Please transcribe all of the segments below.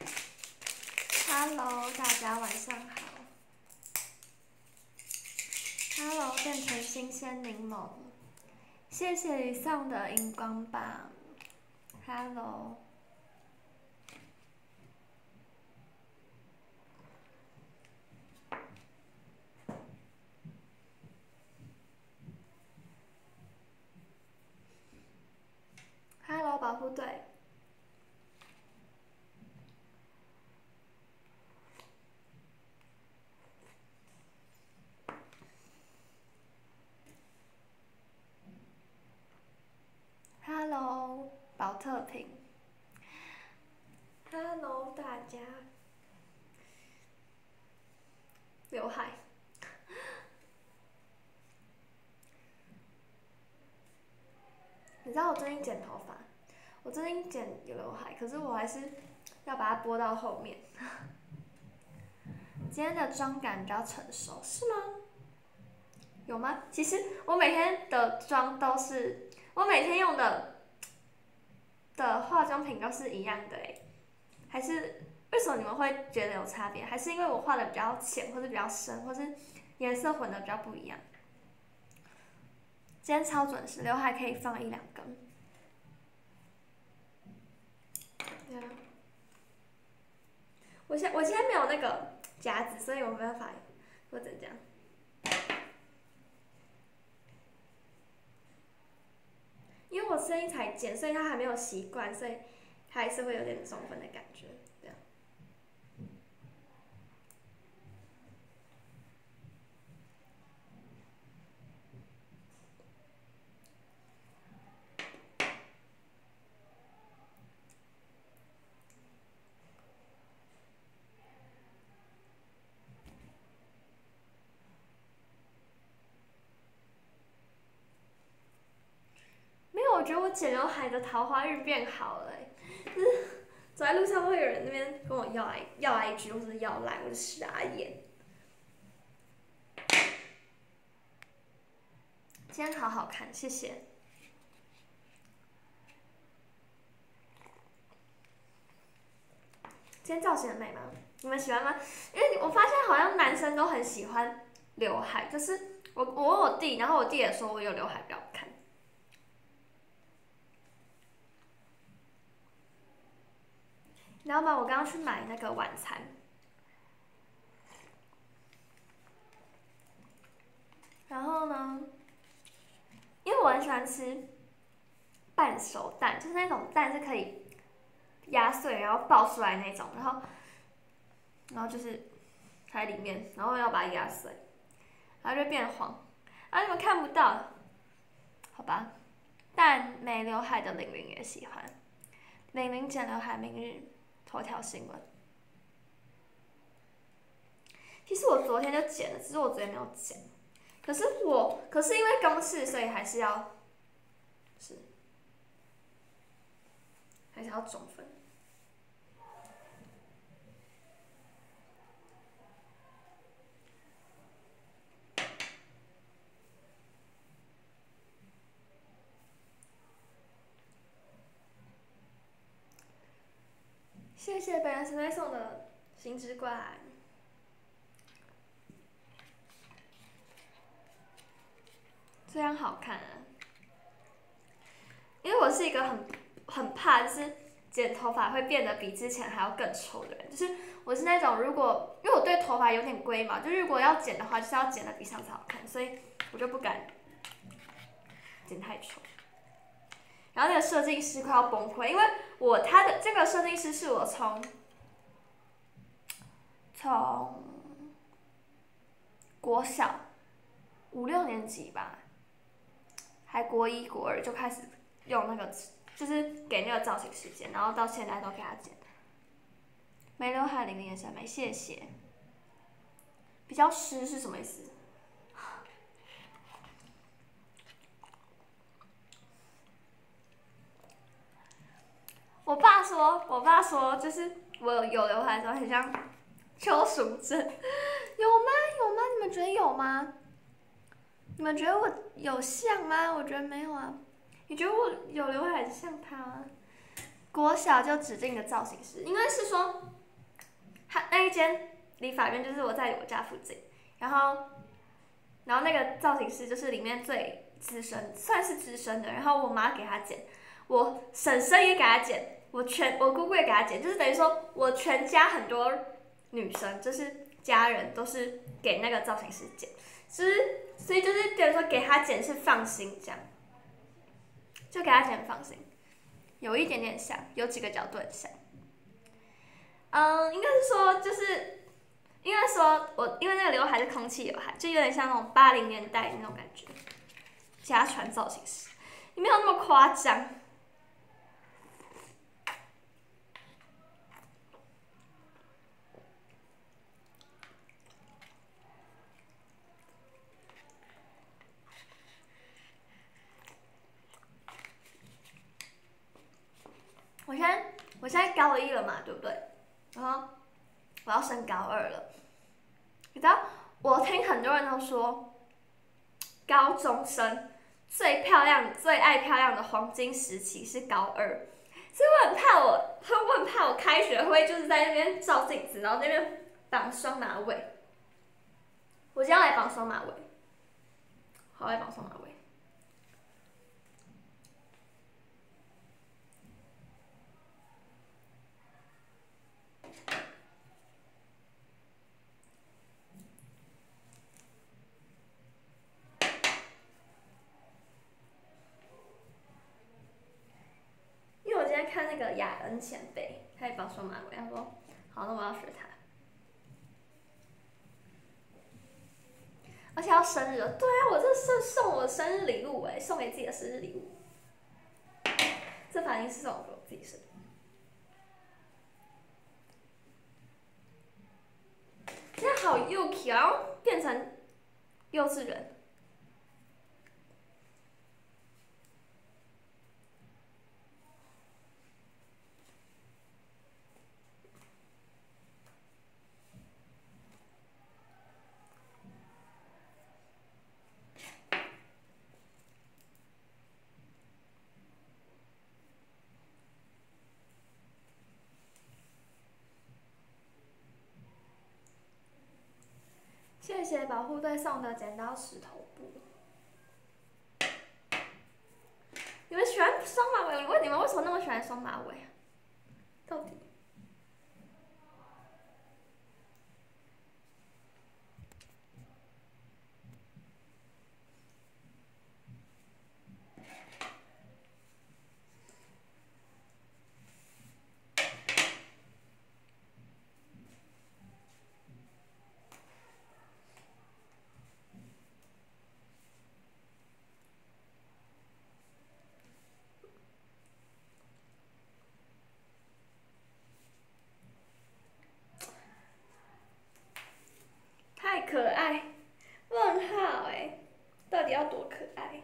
Hello， 大家晚上好。Hello， 变成新鲜柠檬，谢谢你送的荧光棒。Hello。Hello， 保护队。Hello， 保特瓶。Hello， 大家。刘海。你知道我最近剪头发，我最近剪刘海，可是我还是要把它拨到后面。今天的妆感比较成熟，是吗？有吗？其实我每天的妆都是，我每天用的化妆品都是一样的诶，还是为什么你们会觉得有差别？还是因为我画的比较浅，或是比较深，或是颜色混的比较不一样？今天超准时，刘海可以放1-2根。我现在没有那个夹子，所以我没办法或者这样。因为我声音才剪，所以他还没有习惯，所以他还是会有点中分的感觉。这样。没有，我觉得我剪刘海的桃花运变好了走在路上会有人那边跟我要 IG 或者要赖，我就傻眼。今天好好看，谢谢。今天造型很美吗？你们喜欢吗？因为我发现好像男生都很喜欢刘海，就是我问我弟，然后我弟也说我有刘海比较好看。你知道吗？我刚刚去买那个晚餐，然后呢，因为我很喜欢吃半熟蛋，就是那种蛋是可以压碎然后爆出来那种，然后就是在里面，然后要把它压碎，然后就变黄。啊，你们看不到，好吧？但没刘海的玲玲也喜欢，玲玲剪刘海，明日头条新闻。其实我昨天就剪了，只是我昨天没有剪。可是因为公事，所以还是要中分。谢谢本人神妹送的星之怪。这样好看啊！因为我是一个很怕就是剪头发会变得比之前还要更丑的人，就是我是那种因为我对头发有点龟毛，就是如果要剪的话，就是要剪得比上次好看，所以我就不敢剪太丑。然后那个设计师快要崩溃，因为他的这个设计师是我从国小5-6年级吧，还国1、国2就开始用那个，就是给那个造型时间，然后到现在都给他剪。没刘海玲玲也审美，谢谢。比较湿是什么意思？我爸说，就是我有刘海的时候很像邱淑贞，有吗？你们觉得有吗？你们觉得我有像吗？我觉得没有啊。你觉得我有刘海像他吗？国小就指定的造型师，应该是说一间理发院就是我在我家附近，然后那个造型师就是里面最资深，算是资深的，然后我妈给他剪，我婶婶也给他剪，我姑姑也给他剪，就是等于说我全家很多女生就是家人都是给那个造型师剪，所以就是等于说给他剪是放心这样，就给他剪放心，有一点点像，有几个角度很像。应该是说就是应该说因为那个刘海是空气刘海，就有点像那种80年代那种感觉，家传造型师，也没有那么夸张。我现在高一了嘛，对不对？然后我要升高2了。你知道，我听很多人都说，高中生最漂亮、最爱漂亮的黄金时期是高2，所以我很怕我开学会就是在那边照镜子，然后那边绑双马尾。我今天要来绑双马尾，好爱绑双马尾。因为我今天看那个雅恩前辈，他也绑双马尾，他说好，那我要学他。而且要生日了，对啊，我这是送我生日礼物哎，送给自己的生日礼物。这发型是送给我自己生日。现在好幼气啊，然后变成幼稚园。谢谢保护队送的剪刀石头布。你们喜欢双马尾？我问你们为什么那么喜欢双马尾啊？到底？太可爱，问号哎，到底要多可爱？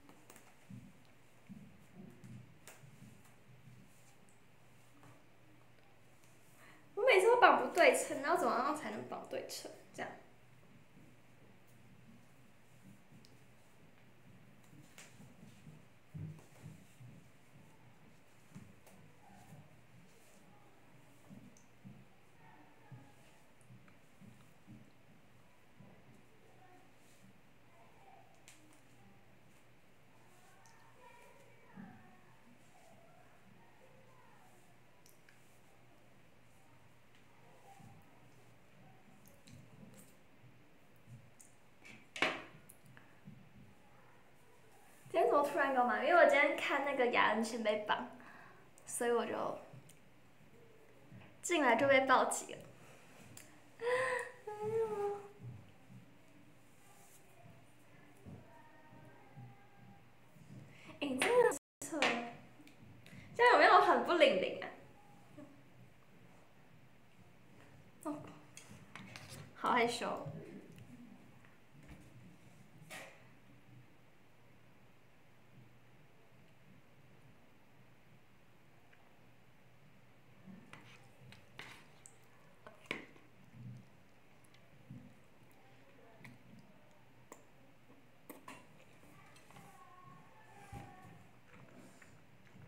我每次都绑不对称，然后怎么样才能绑对称？这样。今天怎么突然给我买？因为我今天看那个雅恩前辈绑，所以我就进来就被暴击了。哎、欸，真的扯，这样有没有很不灵灵啊？哦，好害羞。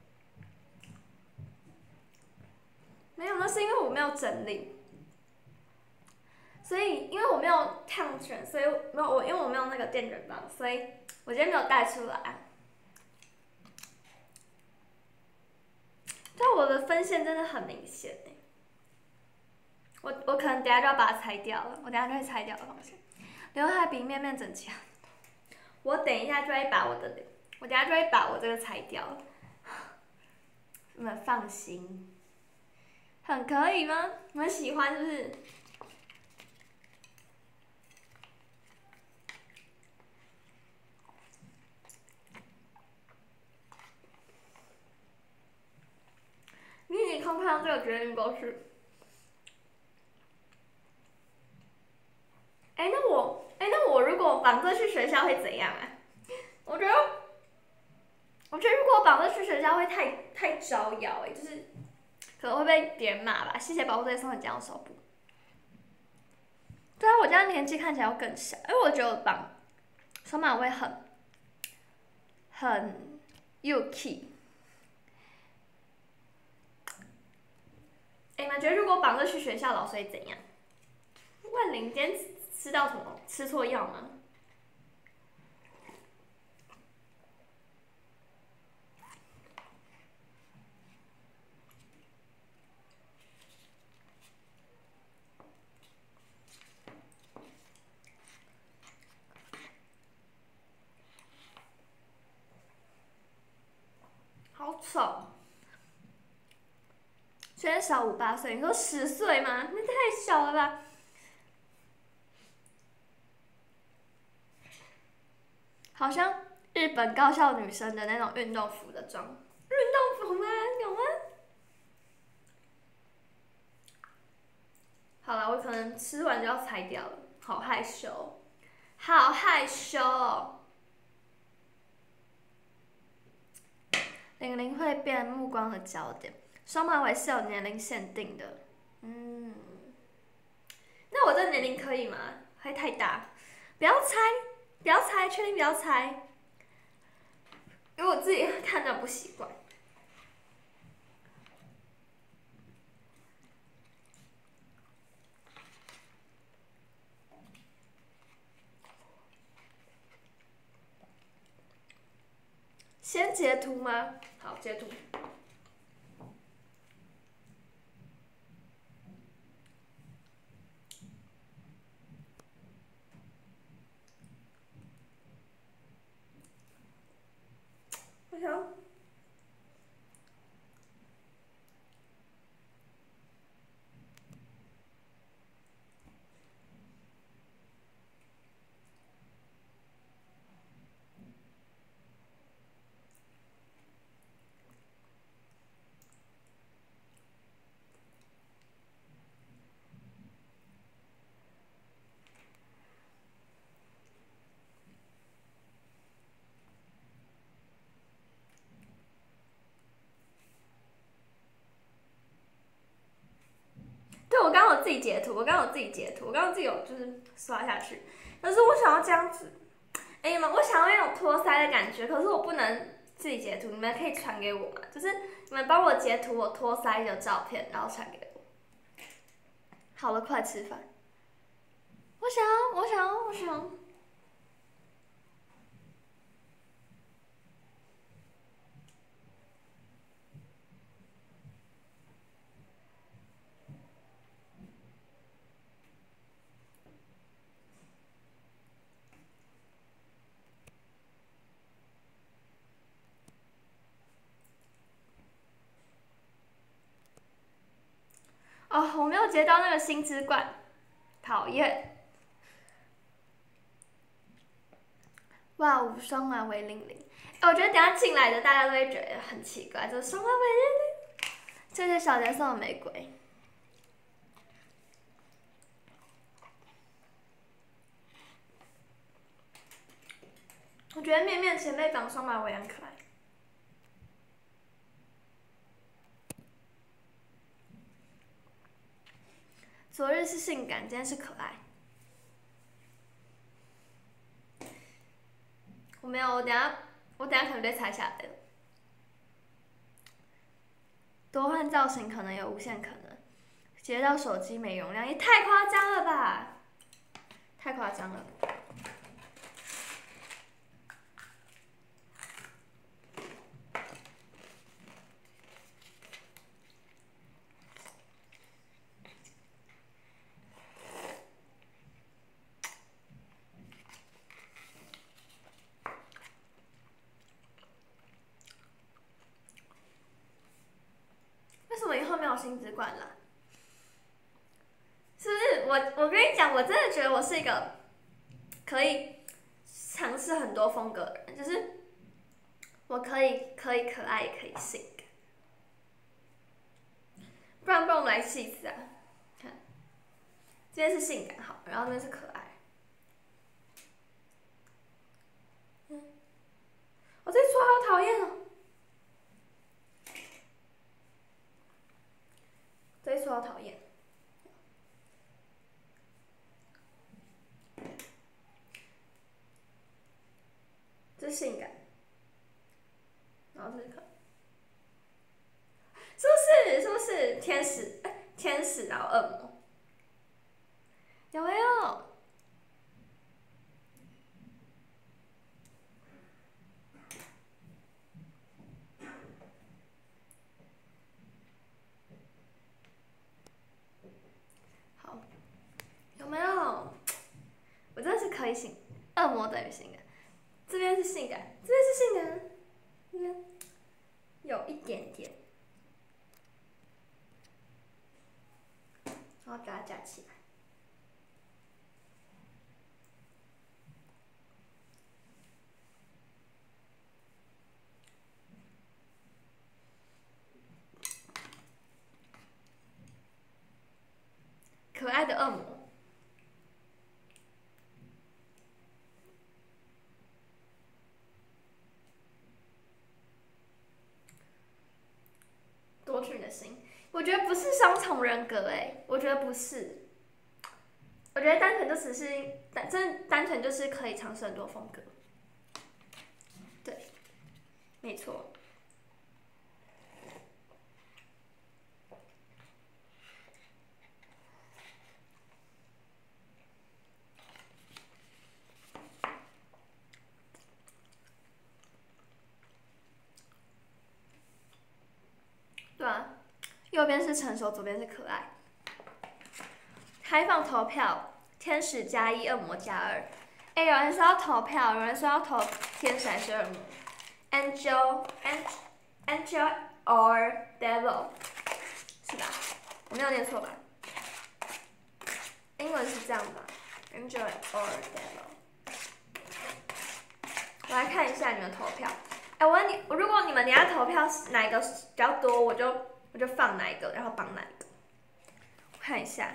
没有，那是因为我没有整理。 所以因为我没有烫卷，所以因为我没有那个电卷棒，所以我今天没有带出来。但我的分线真的很明显哎，我可能等下就要把它拆掉了，我等下就会拆掉的放心。刘海比面面整齐，我等一下就会把我等下就会把我这个拆掉了，你们放心，很可以吗？你们喜欢是不是？你已经看到这个决定公式。那我如果绑这去学校会怎样啊？我觉得如果绑这去学校会太招摇就是可能会被别人骂吧。谢谢保护队送的这样手布。对啊，我这样年纪看起来要更小，因为我觉得我绑双马尾很幼气。你们觉得如果绑这去学校，老师会怎样？万灵今天吃到什么？吃错药吗？好丑！虽然小5、8岁，你说10岁吗？那太小了吧？好像日本高校女生的那种运动服的装，运动服吗？有吗？好了，我可能吃完就要拆掉了，好害羞，好害羞哦。00会变目光的焦点，双马尾是有年龄限定的，那我这年龄可以吗？会太大？不要猜，不要猜，确定不要猜，因为我自己看着不习惯。先截图吗？好，截图。我想。对，我刚刚有自己截图，我刚刚自己有就是刷下去。可是我想要这样子，你们，我想要那种托腮的感觉，可是我不能自己截图，你们可以传给我吗？就是你们帮我截图我托腮的照片，然后传给我。好了，快吃饭。我想。哦，我没有截到那个星之冠，讨厌。哇，无双马尾00，我觉得等下进来的大家都会觉得很奇怪，就是双马尾00。谢谢小杰送的玫瑰。我觉得面面前辈绑双马尾很可爱。昨日是性感，今天是可爱。我没有，我等下可能被拆下来了。多换造型可能有无限可能，截到手机没容量也太夸张了吧！ 太夸张了。为什么以后没有亲子馆了？是不是我跟你讲，我真的觉得我是一个可以尝试很多风格的人，就是我可以可爱，也可以性感。不然我们来试一次啊！看，这边是性感好，然后这边是可爱。我这一撮好讨厌哦！这一撮好讨厌。这是性感，然后这个，是不是天使？天使然后恶魔，有没有？好，有没有？我真的是可以性，恶魔等于性感，这边是性感，这边是性感，这边有一点点。然后把它夹起来。可爱的恶魔，夺取你的心。我觉得不是双重人格我觉得不是。我觉得单纯就只是单纯就是可以尝试很多风格。对，没错。对啊，右边是成熟，左边是可爱。开放投票，天使+1，恶魔+2。有人说要投票，有人说要投天使还是恶魔 ？Angel or devil， 是吧？我没有念错吧？英文是这样的 ，Angel or devil。我来看一下你们投票。我问你，如果你们等下投票哪一个比较多，我就放哪一个，然后绑哪一个。我看一下。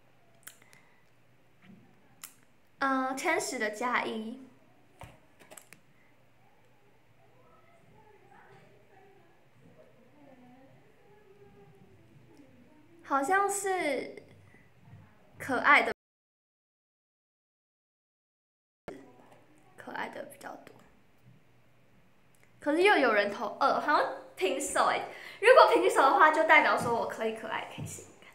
天使的+1，好像是可爱的，比较多。可是又有人投2，好像平手如果平手的话，就代表说我可以可爱，可以性感。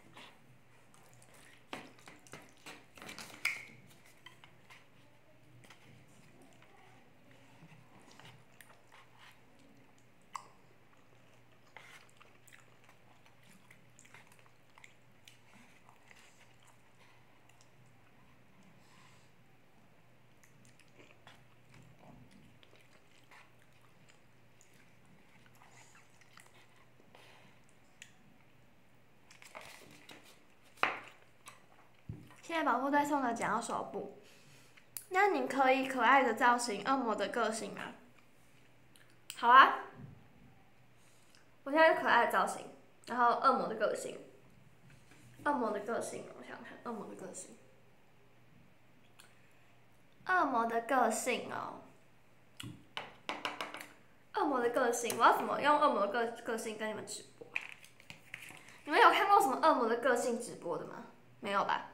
现在保护队送的奖要手部，那你可以可爱的造型，恶魔的个性吗？好啊，我现在是可爱的造型，然后恶魔的个性，我想看恶魔的个性，恶魔的个性恶魔的个性，我要怎么用恶魔的个性跟你们直播？你们有看过什么恶魔的个性直播的吗？没有吧？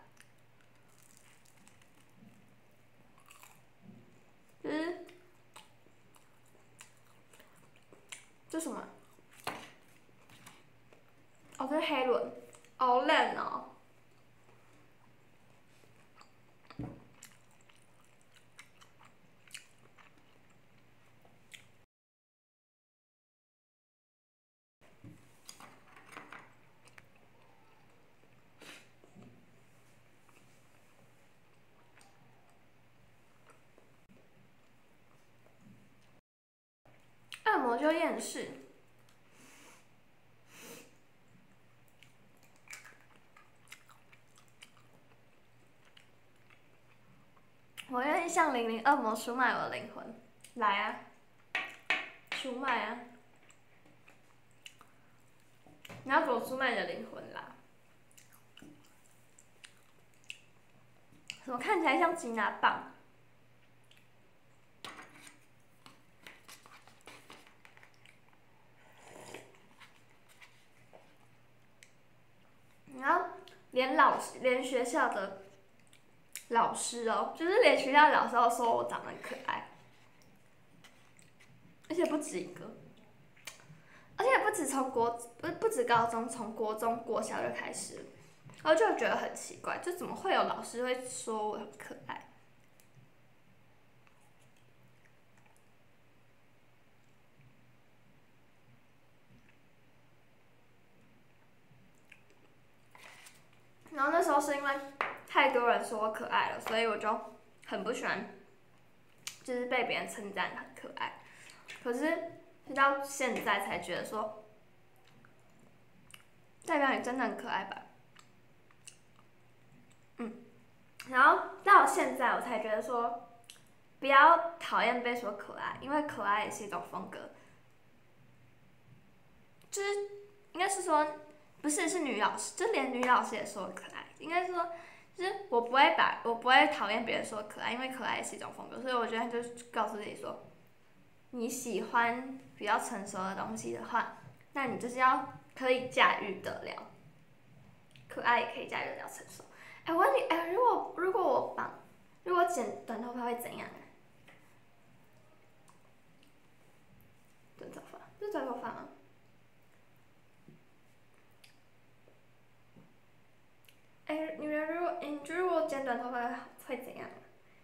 这什么？这是黑轮，好烂哦！ 面试。我愿意向00恶魔出卖我的灵魂，来啊，出卖啊！你要怎么出卖你的灵魂啦？怎么看起来像吉拿棒？然后连学校的老师哦，就是连学校的老师都说我长得很可爱，而且不止一个，而且不止高中，从国中、国小就开始了，然后就觉得很奇怪，就怎么会有老师会说我很可爱？然后那时候是因为太多人说我可爱了，所以我就很不喜欢，就是被别人称赞很可爱。可是直到现在才觉得说，代表你真的很可爱吧？然后到现在我才觉得说，不要讨厌被说可爱，因为可爱也是一种风格。就是应该是说，不是是女老师，就连女老师也说可爱。应该是说，就是我不会讨厌别人说可爱，因为可爱也是一种风格。所以我觉得就是告诉自己说，你喜欢比较成熟的东西的话，那你就是要可以驾驭得了，可爱也可以驾驭得了成熟。我问你，如果剪短头发会怎样？短头发，是短头发吗？你觉得如果剪短头发会怎样？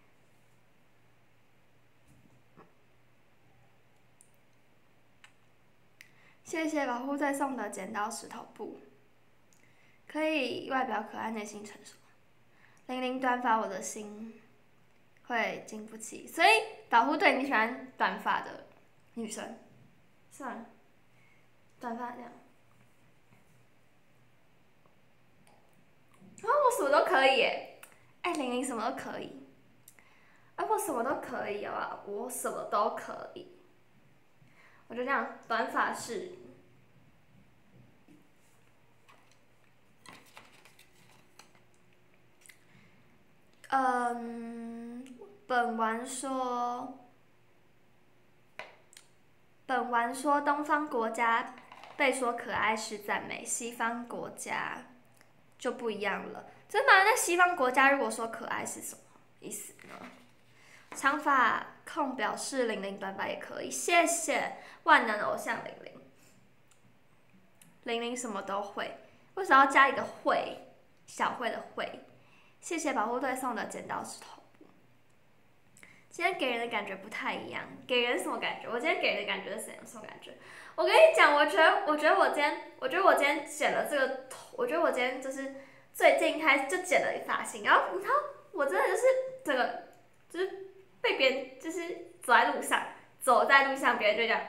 谢谢保护队送的剪刀石头布，可以外表可爱，内心成熟。00短发，我的心会经不起。所以保护队你喜欢短发的女生，是吗？短发这样。我什么都可以耶，00什么都可以。我什么都可以啊，我什么都可以。我就这样，短发是。本丸说东方国家被说可爱是赞美，西方国家就不一样了。真的？那西方国家如果说可爱是什么意思呢？长发控表示00短发也可以，谢谢万能偶像00什么都会，为什么要加一个会？小会的会。谢谢保护队送的剪刀石头布。今天给人的感觉不太一样，给人什么感觉？我今天给人的感觉是什么感觉？我跟你讲，我觉得我今天剪了这个头，我觉得我今天就是最近开始就剪了发型，然后我真的就是这个就是被别人就是走在路上，别人就这样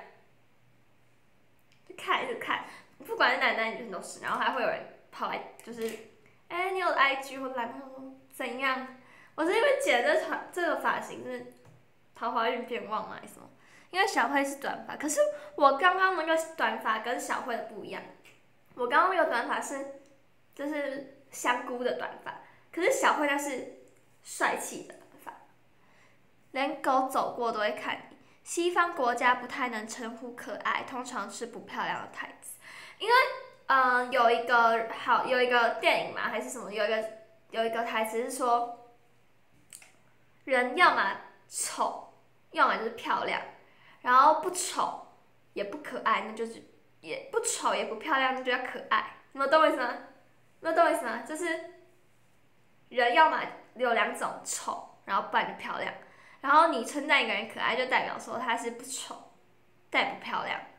一直看，不管是男女生都是，然后还会有人跑来就是，你有 IG 或者来问我怎样？我是因为剪这个发型是桃花运变旺吗还是什么？因为小慧是短发，可是我刚刚那个短发跟小慧的不一样。我刚刚那个短发是就是香菇的短发，可是小慧她是帅气的短发，连狗走过都会看你。西方国家不太能称呼可爱，通常是不漂亮的台词，因为有一个电影嘛还是什么，有一个台词是说，人要么丑，要么就是漂亮，然后不丑也不可爱，那就是也不丑也不漂亮，那就叫可爱。你们懂我意思吗？就是人要么有两种，丑，然后不然就漂亮。然后你称赞一个人可爱，就代表说他是不丑，但不漂亮。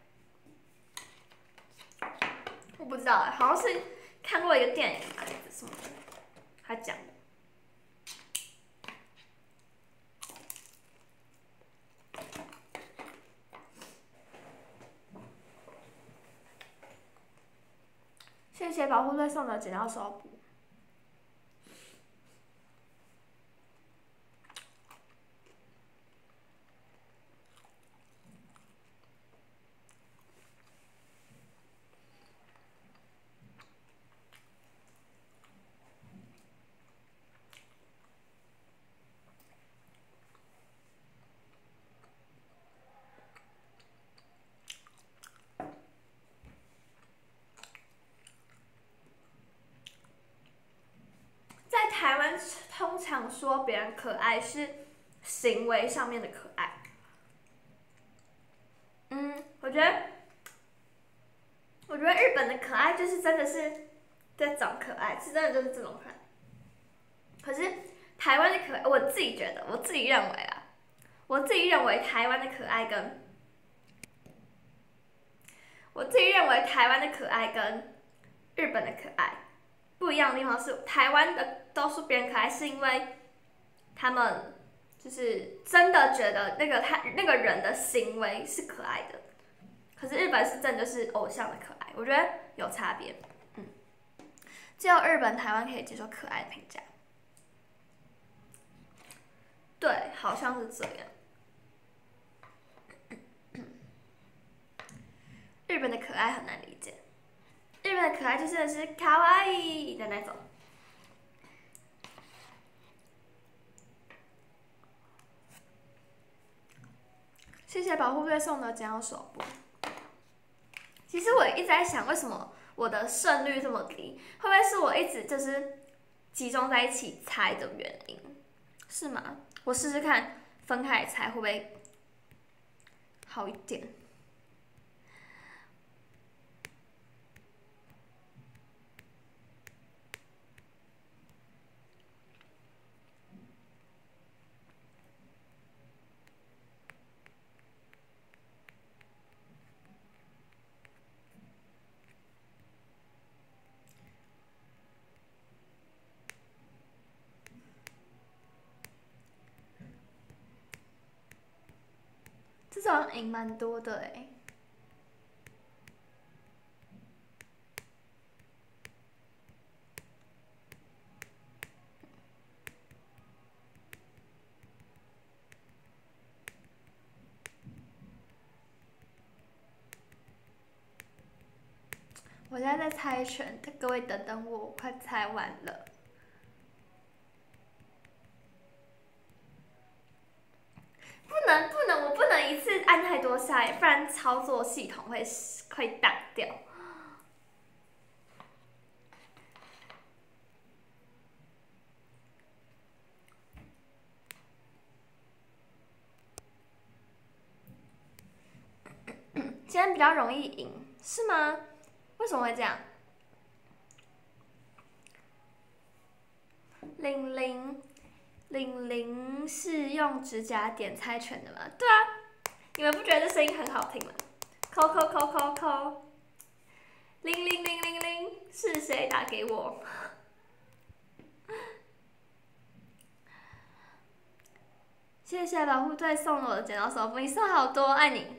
我不知道，好像是看过一个电影还是什么的，他讲的。 谢谢保护队送的剪刀手补。在台湾，通常说别人可爱是行为上面的可爱。我觉得日本的可爱就是真的是在找可爱，是真的就是这种可爱。可是台湾的可爱，我自己觉得，我自己认为台湾的可爱跟日本的可爱不一样的地方是，台湾的都说别人可爱，是因为他们就是真的觉得那个人的行为是可爱的。可是日本是真的就是偶像的可爱，我觉得有差别。只有日本、台湾可以接受可爱的评价。对，好像是这样。日本的可爱很难理解，日本的可爱就真的是卡哇伊的那种。谢谢保护队送的剪刀手布。其实我一直在想，为什么我的胜率这么低？会不会是我一直就是集中在一起猜的原因？是吗？我试试看，分开来猜会不会好一点？这种赢蛮多的哎。我现在在猜拳，各位等等我，我快猜完了。不能，我不能一次按太多下，不然操作系统会挡掉。今天比较容易赢，是吗？为什么会这样？00是用指甲点猜拳的吗？对啊，你们不觉得这声音很好听吗？扣扣扣扣扣，0000是谁打给我？谢谢保护队送了我的剪刀手布，你送好多，爱你。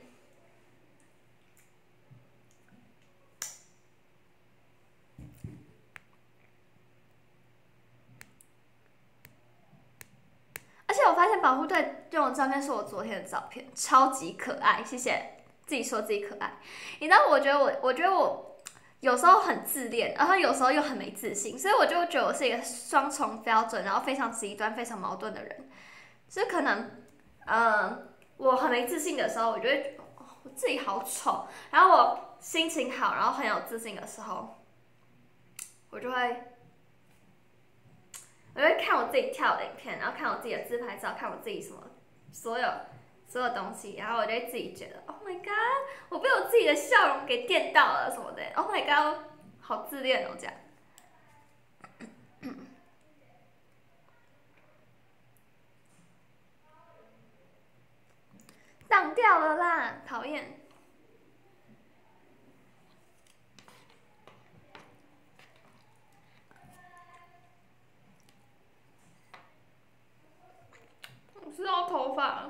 而且我发现保护队用的照片是我昨天的照片，超级可爱，谢谢。自己说自己可爱，你知道，我觉得我有时候很自恋，然后有时候又很没自信，所以我就觉得我是一个双重标准，然后非常极端、非常矛盾的人。所以可能，我很没自信的时候，我就会觉得我自己好丑；然后我心情好，然后很有自信的时候，我就会看我自己跳的影片，然后看我自己的自拍照，看我自己什么所有东西，然后我就会自己觉得 ，Oh my god， 我被我自己的笑容给电到了什么的 ，Oh my god， 好自恋哦这样。挡掉了啦，讨厌。我知道头发。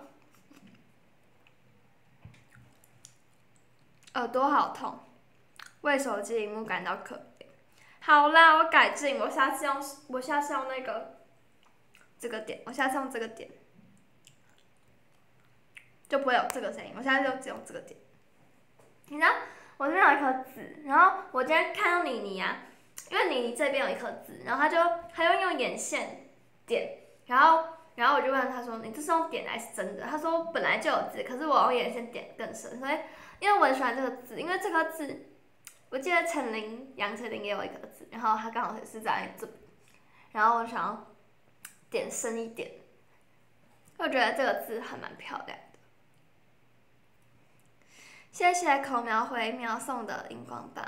耳朵好痛，为手机荧幕感到可怜。 好啦，我改进，我下次用那个这个点，我下次用这个点，就不会有这个声音。我下次就只用这个点。你知道我这边有一颗痣，然后我今天看到妮妮啊，因为妮妮这边有一颗痣，然后她就用眼线点，然后我就问她说：“你这是用点还是真的？”她说：“本来就有痣，可是我用眼线点更深，所以因为我很喜欢这个痣，因为这颗痣，我记得杨丞琳也有一颗痣，然后她刚好也是在这，然后我想要点深一点，我觉得这个痣还蛮漂亮的。谢谢口描回描送的荧光棒。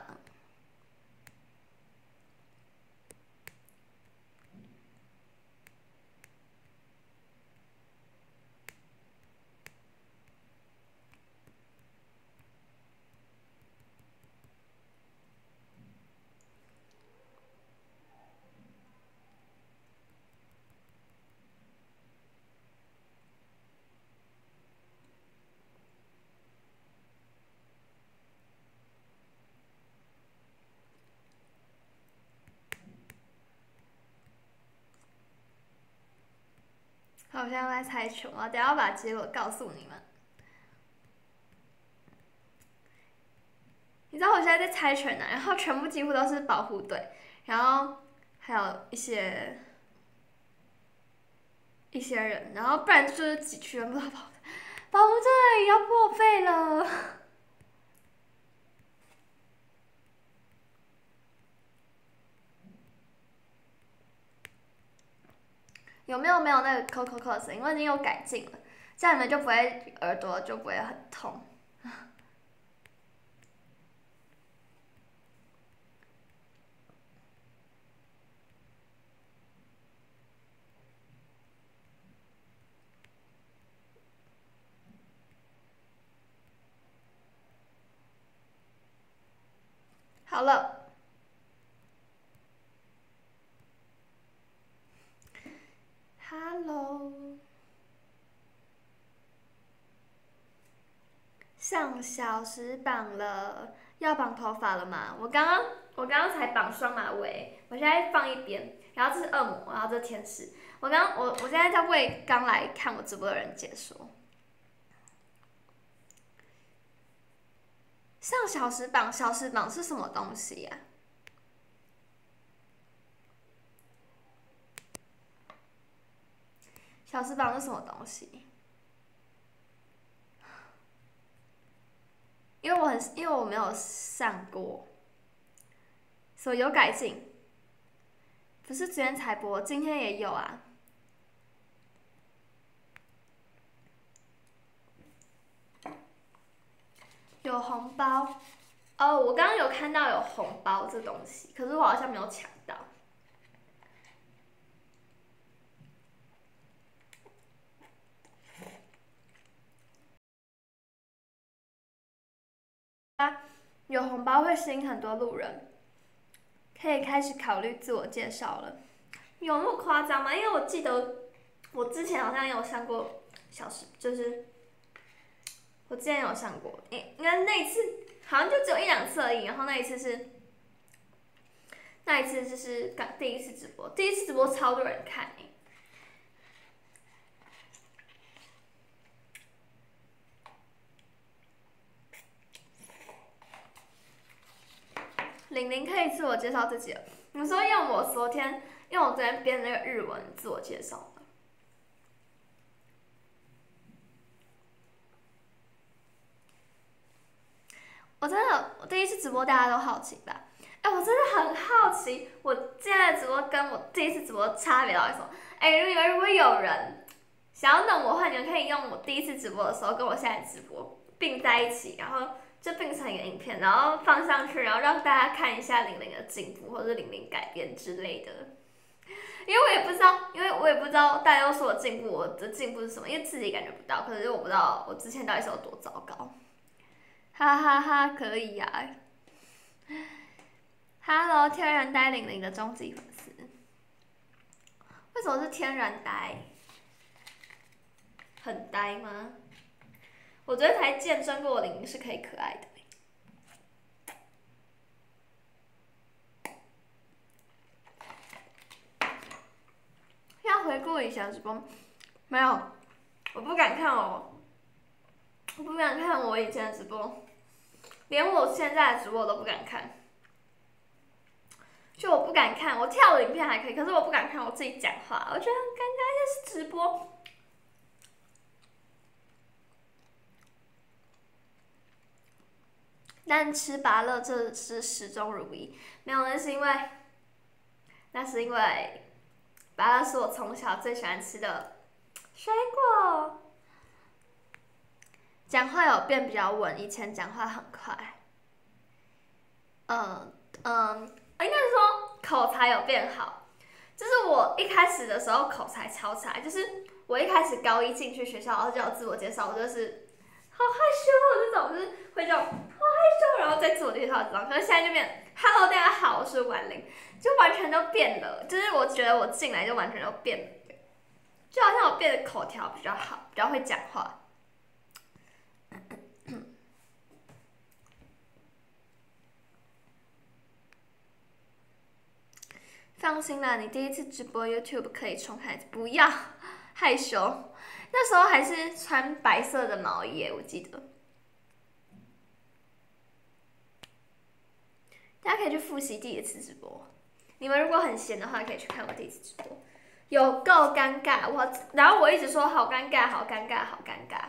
好，我现在在猜拳，我等下要把结果告诉你们。你知道我现在在猜拳呢，然后全部几乎都是保护队，然后还有一些人，然后不然就是几区全部都保护队要破费了。有没有那个扣扣扣的声音？我已经有改进了，这样你们就不会耳朵就不会很痛。好了。Hello， 上小时绑了，要绑头发了吗？我刚刚才绑双马尾，我现在放一边，然后这是恶魔，然后这是天使。我现在在为刚来看我直播的人解说。上小时绑是什么东西呀？小时绑是什么东西？因为我没有上过，所以有改进。不是昨天才播，今天也有啊。有红包哦，我刚刚有看到有红包这东西，可是我好像没有抢到。有红包会吸引很多路人，可以开始考虑自我介绍了。有那么夸张吗？因为我记得我之前好像有上过就是我之前有上过，应该那一次好像就只有1、2次而已。然后那一次就是第一次直播，第一次直播超多人看玲玲可以自我介绍自己了。你说用我昨天编的那个日文自我介绍吗？我第一次直播，大家都好奇吧？我真的很好奇，我现在的直播跟我第一次直播差别到底什么？如果有人想要弄我的话，你们可以用我第一次直播的时候跟我现在直播并在一起，然后就并成一个影片，然后放上去，然后让大家看一下玲玲的进步或者玲玲改变之类的。因为我也不知道大家都说我进步，我的进步是什么？因为自己感觉不到，可是我不知道我之前到底是有多糟糕。哈哈哈，可以呀、Hello， 天然呆玲玲的终极粉丝，为什么是天然呆？很呆吗？我昨天才见证过玲玲是可以可爱的。 回顾以前的直播，没有，我不敢看我不敢看我以前的直播，连我现在的直播我都不敢看。就我不敢看，我跳的影片还可以，可是我不敢看我自己讲话，我觉得很尴尬，这是直播。但吃芭乐这是始终如一，没有，那是因为芭乐是我从小最喜欢吃的水果。讲话有变比较稳，以前讲话很快。应该是说口才有变好。就是我一开始的时候口才超差，就是我一开始高一进去学校，然后叫我自我介绍，我就是好害羞这种，就是会叫好害羞，然后再自我介绍这种。可是现在就变 Hello 大家好，我是婉玲，就完全都变了。就是我觉得我进来就完全都变了，就好像我变得口条比较好，比较会讲话。放心啦，你第一次直播 YouTube 可以重开，不要害羞。那时候还是穿白色的毛衣，我记得。大家可以去复习第一次直播。你们如果很闲的话，可以去看我第一次直播，有够尴尬。然后我一直说好尴尬，好尴尬，好尴尬。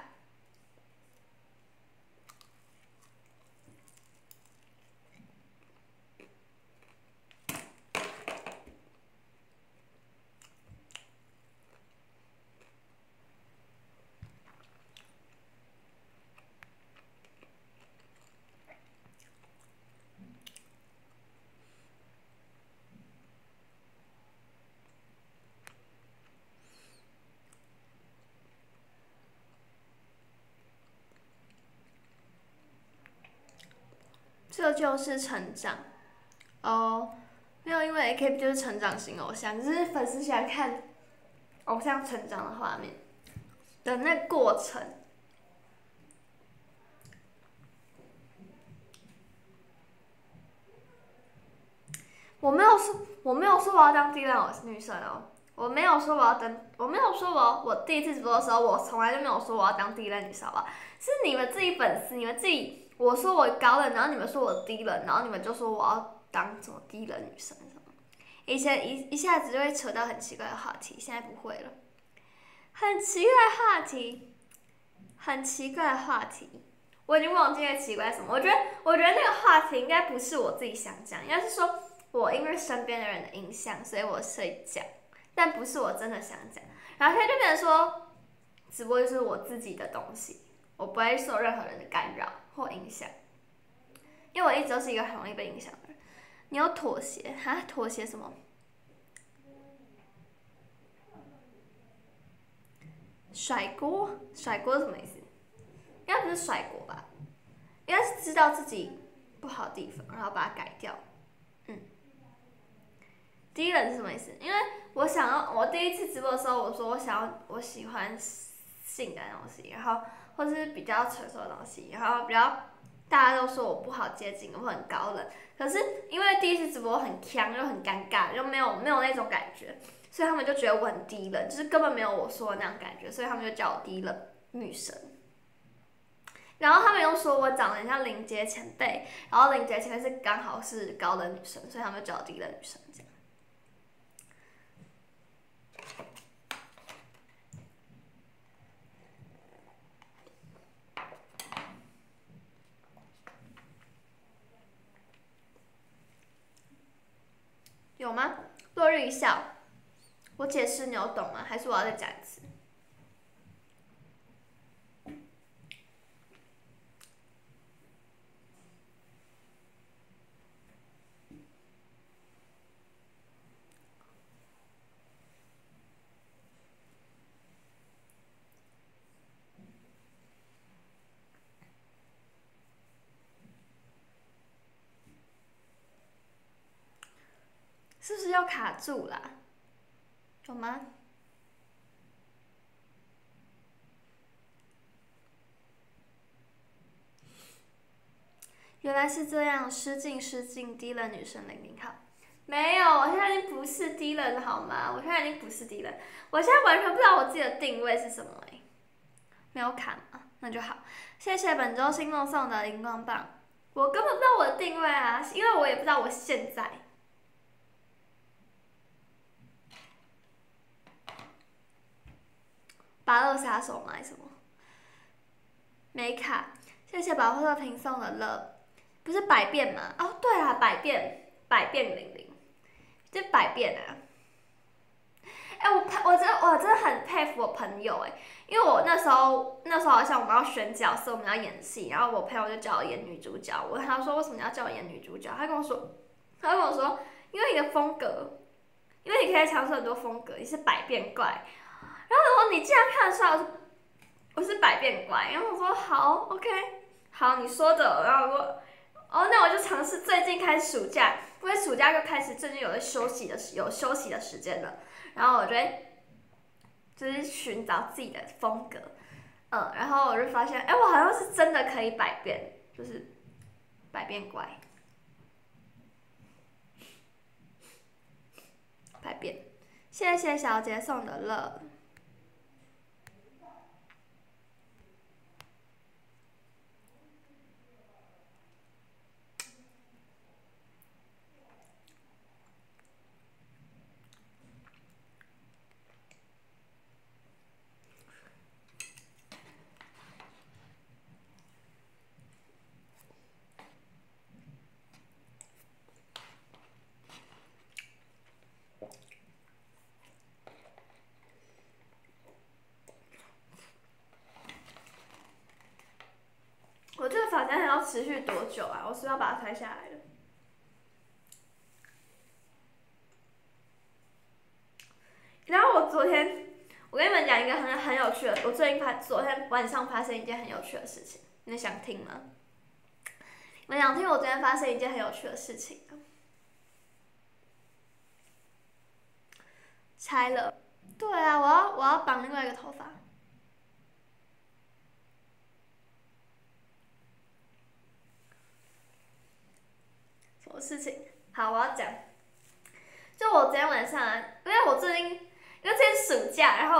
这就是成长哦，没有，因为 AKB 就是成长型偶像，就是粉丝喜欢看偶像成长的画面的那过程。我没有说我要当第一任女神哦，我没有说我第一次直播的时候，我从来就没有说我要当第一任女神吧，是你们自己粉丝，你们自己。我说我高冷，然后你们说我低冷，然后你们就说我要当什么低冷女神什么。以前一下子就会扯到很奇怪的话题，现在不会了。很奇怪的话题，很奇怪的话题，我已经忘记了奇怪什么。我觉得那个话题应该不是我自己想讲，应该是说我因为身边的人的影响，所以我会讲，但不是我真的想讲。然后现在就变成说，直播就是我自己的东西，我不会受任何人的干扰或影响，因为我一直都是一个很容易被影响的人。你有妥协哈？妥协什么？甩锅？甩锅是什么意思？应该不是甩锅吧？应该是知道自己不好的地方，然后把它改掉。第一人是什么意思？因为我第一次直播的时候，我说我喜欢性感的东西，然后或是比较成熟的东西，然后比较大家都说我不好接近，我很高冷。可是因为第一次直播很呛，又很尴尬，又没有那种感觉，所以他们就觉得我很低冷，就是根本没有我说的那样感觉，所以他们就叫我低冷女神。然后他们又说我长得很像林杰前辈，然后林杰前辈是刚好是高冷女神，所以他们就叫我低冷女神这样。有吗？落日一笑，我解释你有懂吗？还是我要再讲一次？是不是要卡住啦？有吗？原来是这样，失敬，低了女生00号。 没有，我现在已经不是 D 人了，好吗？我现在已经不是 D 人，我现在完全不知道我自己的定位是什么没有卡吗？那就好。谢谢本周星梦送的荧光棒，我根本不知道我的定位啊，因为我也不知道我现在。拔乐杀手买什么？没卡。谢谢保护特瓶送的乐，不是百变吗？哦，对啊，百变00，这百变啊！我真的很佩服我朋友因为我那时候好像我们要选角色，我们要演戏，然后我朋友就叫我演女主角，我问他说为什么要叫我演女主角，他跟我说，因为你的风格，因为你可以尝试很多风格，你是百变怪，然后我说你竟然看得出来我是百变怪，然后我说好 OK 好你说的，然后我说哦那我就尝试，最近开始暑假，因为暑假就开始最近有休息的时间了，然后我就会就是寻找自己的风格，然后我就发现我好像是真的可以百变，就是百变怪，百变，谢谢小杰送的乐。我这个发夹还要持续多久啊？我是不是要把它拆下来了？然后我跟你们讲一个很有趣的，我昨天晚上发生一件很有趣的事情，你们想听吗？你们想听我昨天发生一件很有趣的事情吗？拆了，对啊，我要绑另外一个头发。什么事情？好，我要讲。就我昨天晚上啊，因为最近暑假，然后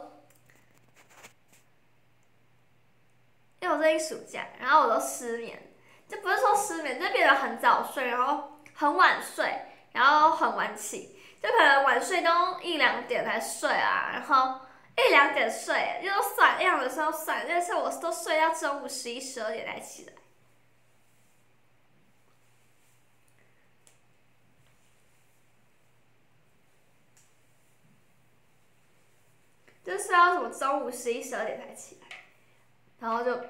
因为我最近暑假，然后我都失眠，就不是说失眠，就变得很早睡，然后很晚睡，然后很晚起，就可能晚睡都1、2点才睡啊，然后1、2点睡，就算一样的时候算，但是我都睡到中午11、12点才起来。就睡到什么中午11、12点才起来，然后就，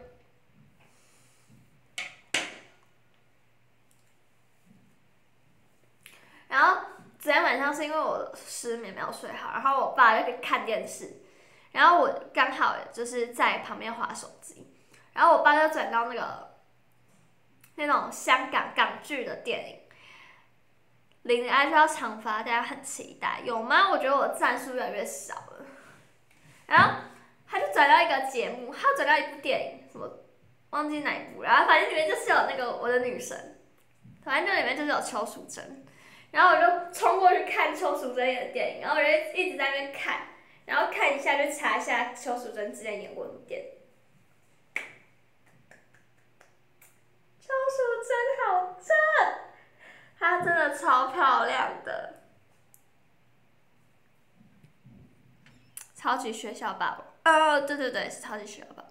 然后昨天晚上是因为我失眠没有睡好，然后我爸就看电视，然后我刚好就是在旁边滑手机，然后我爸就转到那种香港港剧的电影，林爱要长发，大家很期待，有吗？我觉得我赞数越来越少了。然后他就转到一个节目，他转到一部电影，什么忘记哪一部，然后反正里面就是有那个我的女神，反正就里面就是有邱淑贞，然后我就冲过去看邱淑贞演的电影，然后我就一直在那边看，然后看一下就查一下邱淑贞之前演过的电影。邱淑贞好正，她真的超漂亮的。超级学校霸王，对对对，是超级学校霸王。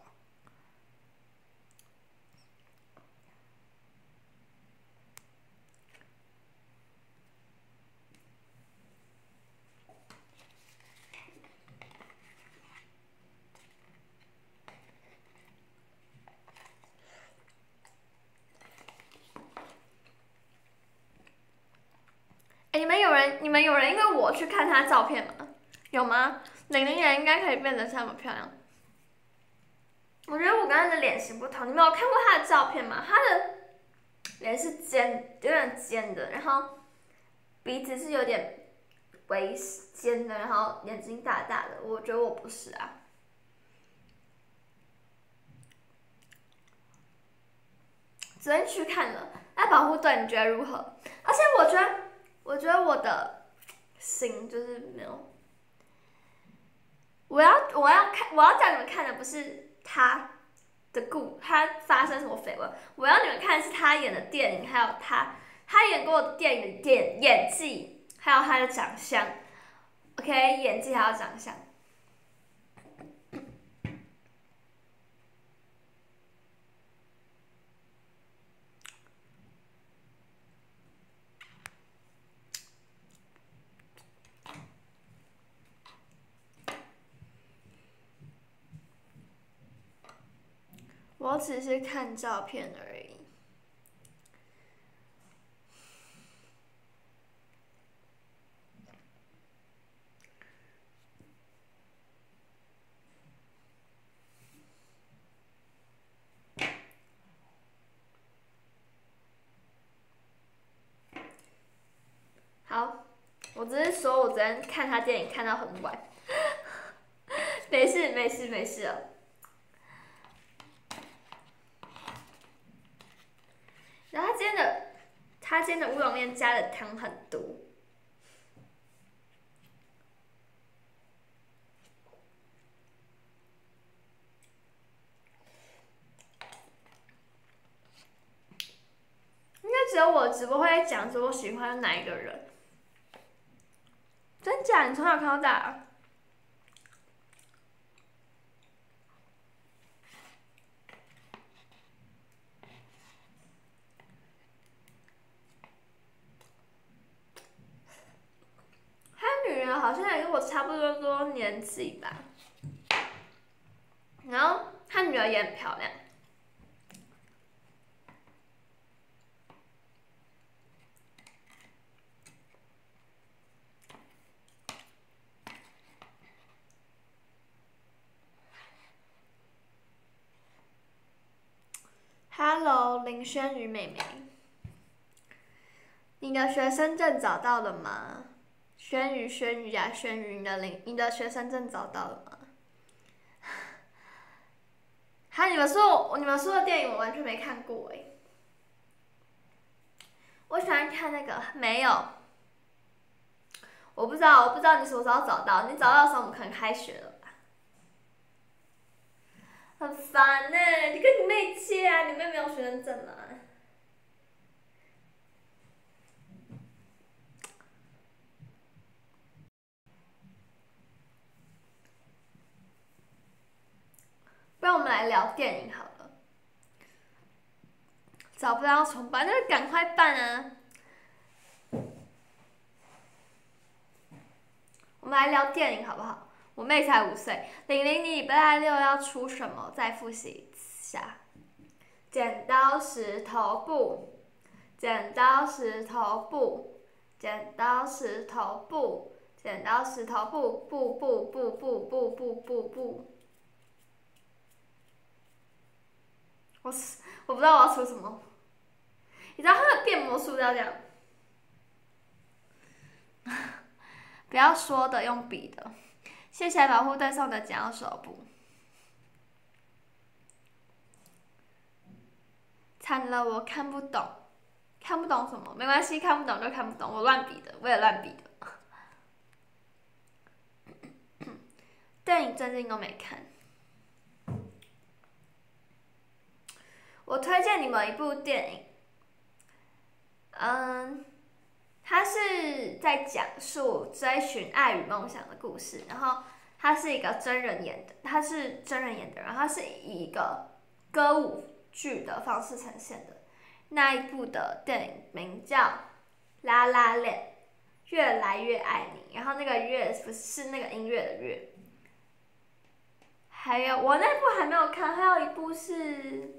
你们有人因为我去看她照片吗？有吗？00人应该可以变得这么漂亮。我觉得我跟她的脸型不同，你们有看过她的照片吗？她的脸是有点尖的，然后鼻子是有点微尖的，然后眼睛大大的。我觉得我不是啊。昨天去看了《爱保护队》，你觉得如何？而且我觉得我觉得我的心就是没有。我要叫你们看的不是他发生什么绯闻，我要你们看的是他演的电影，还有他演过的电影的演技，还有他的长相。OK， 演技还有长相。我只是看照片而已。好，我只是说我昨天看他电影看到很晚，没事了。然后他今天的乌龙面加的糖很多。应该只有我直播会讲说我喜欢哪一个人。真假？你从小看到大？他女儿好像也跟我差不多年纪吧，然后他女儿也很漂亮。Hello， 林轩宇妹妹，你的学生证找到了吗？轩宇呀，轩宇，你的学生证找到了吗？哈，你们说的电影我完全没看过哎。我喜欢看那个没有，我不知道你什么时候找到，你找到的时候我们可能开学了吧？很烦呢，你跟你妹借啊，你妹没有学生证啊。不然我们来聊电影好了。找不到重办，那就赶快办啊！我们来聊电影好不好？我妹才5岁，玲玲，你礼拜6要出什么？再复习一下。剪刀石头布，剪刀石头布，剪刀石头布，剪刀石头布，布。我不知道我要出什么。你知道它的变魔术要这样，不要说的，用笔的。谢谢保护队送的剪刀手布。惨了，我看不懂什么？没关系，看不懂就看不懂，我乱比的，我也乱比的。电影最近都没看。我推荐你们一部电影，它是在讲述追寻爱与梦想的故事，然后它是一个真人演的，然后它是以一个歌舞剧的方式呈现的。那一部的电影名叫《La La Land》，越来越爱你，然后那个乐不是那个音乐的乐。还有我那部还没有看，还有一部是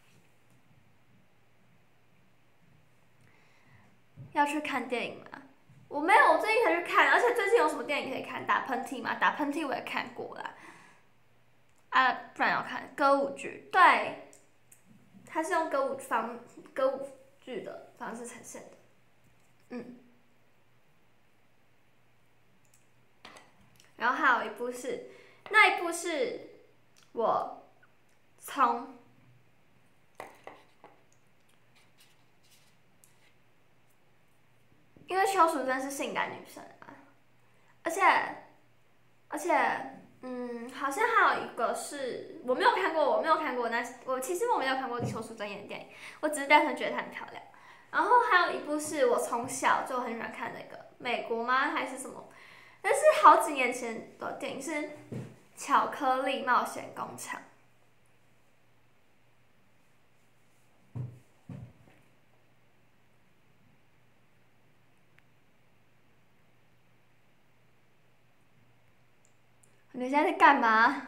要去看电影吗？我没有，我最近才去看，而且最近有什么电影可以看？打喷嚏吗？打喷嚏我也看过啦。啊，不然要看歌舞剧，对，它是用歌舞剧的方式呈现的，然后还有一部是，那一部是我从因为邱淑贞是性感女生啊，而且，好像还有一个是我没有看过，其实我没有看过邱淑贞演的电影，我只是单纯觉得她很漂亮。然后还有一部是我从小就很喜欢看那个美国吗还是什么，但是好几年前的电影是《巧克力冒险工厂》。你现在在干嘛？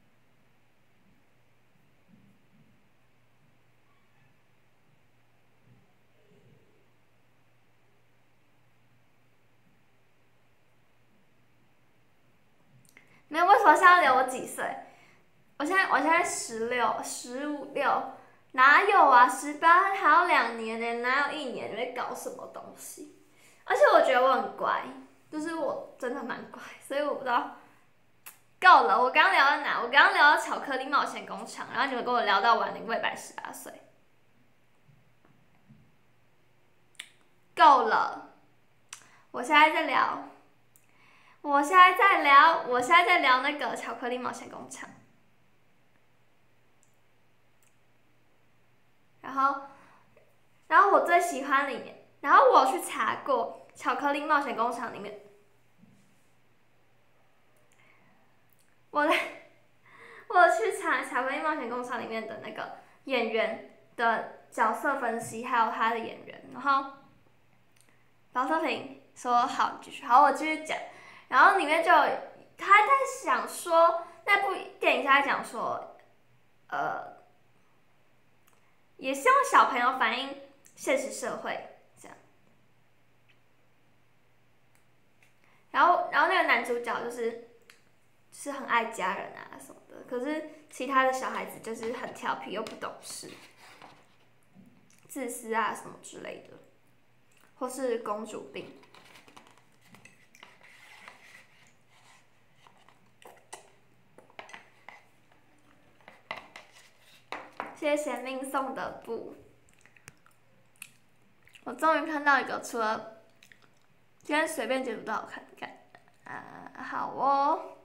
没有，为什么现在要聊我几岁？我现在15、16，哪有啊？18还要2年呢，哪有1年？你在搞什么东西？而且我觉得我很乖，就是我真的蛮乖，所以我不知道。够了，我刚聊到哪？我刚刚聊到巧克力冒险工厂，然后你们跟我聊到晚龄未满18岁。够了，我现在在聊那个巧克力冒险工厂。然后我最喜欢里面，然后我去查过巧克力冒险工厂里面，我去查巧克力冒险工厂里面的那个演员的角色分析，还有他的演员，然后保特瓶说好继续，好我继续讲，然后里面就他在想说那部电影是在讲说，也希望小朋友反映现实社会这样，然后那个男主角就是很爱家人啊什么的，可是其他的小孩子就是很调皮又不懂事，自私啊什么之类的，或是公主病。谢谢命送的布，我终于看到一个除了今天随便解读都好看，看啊，好哦。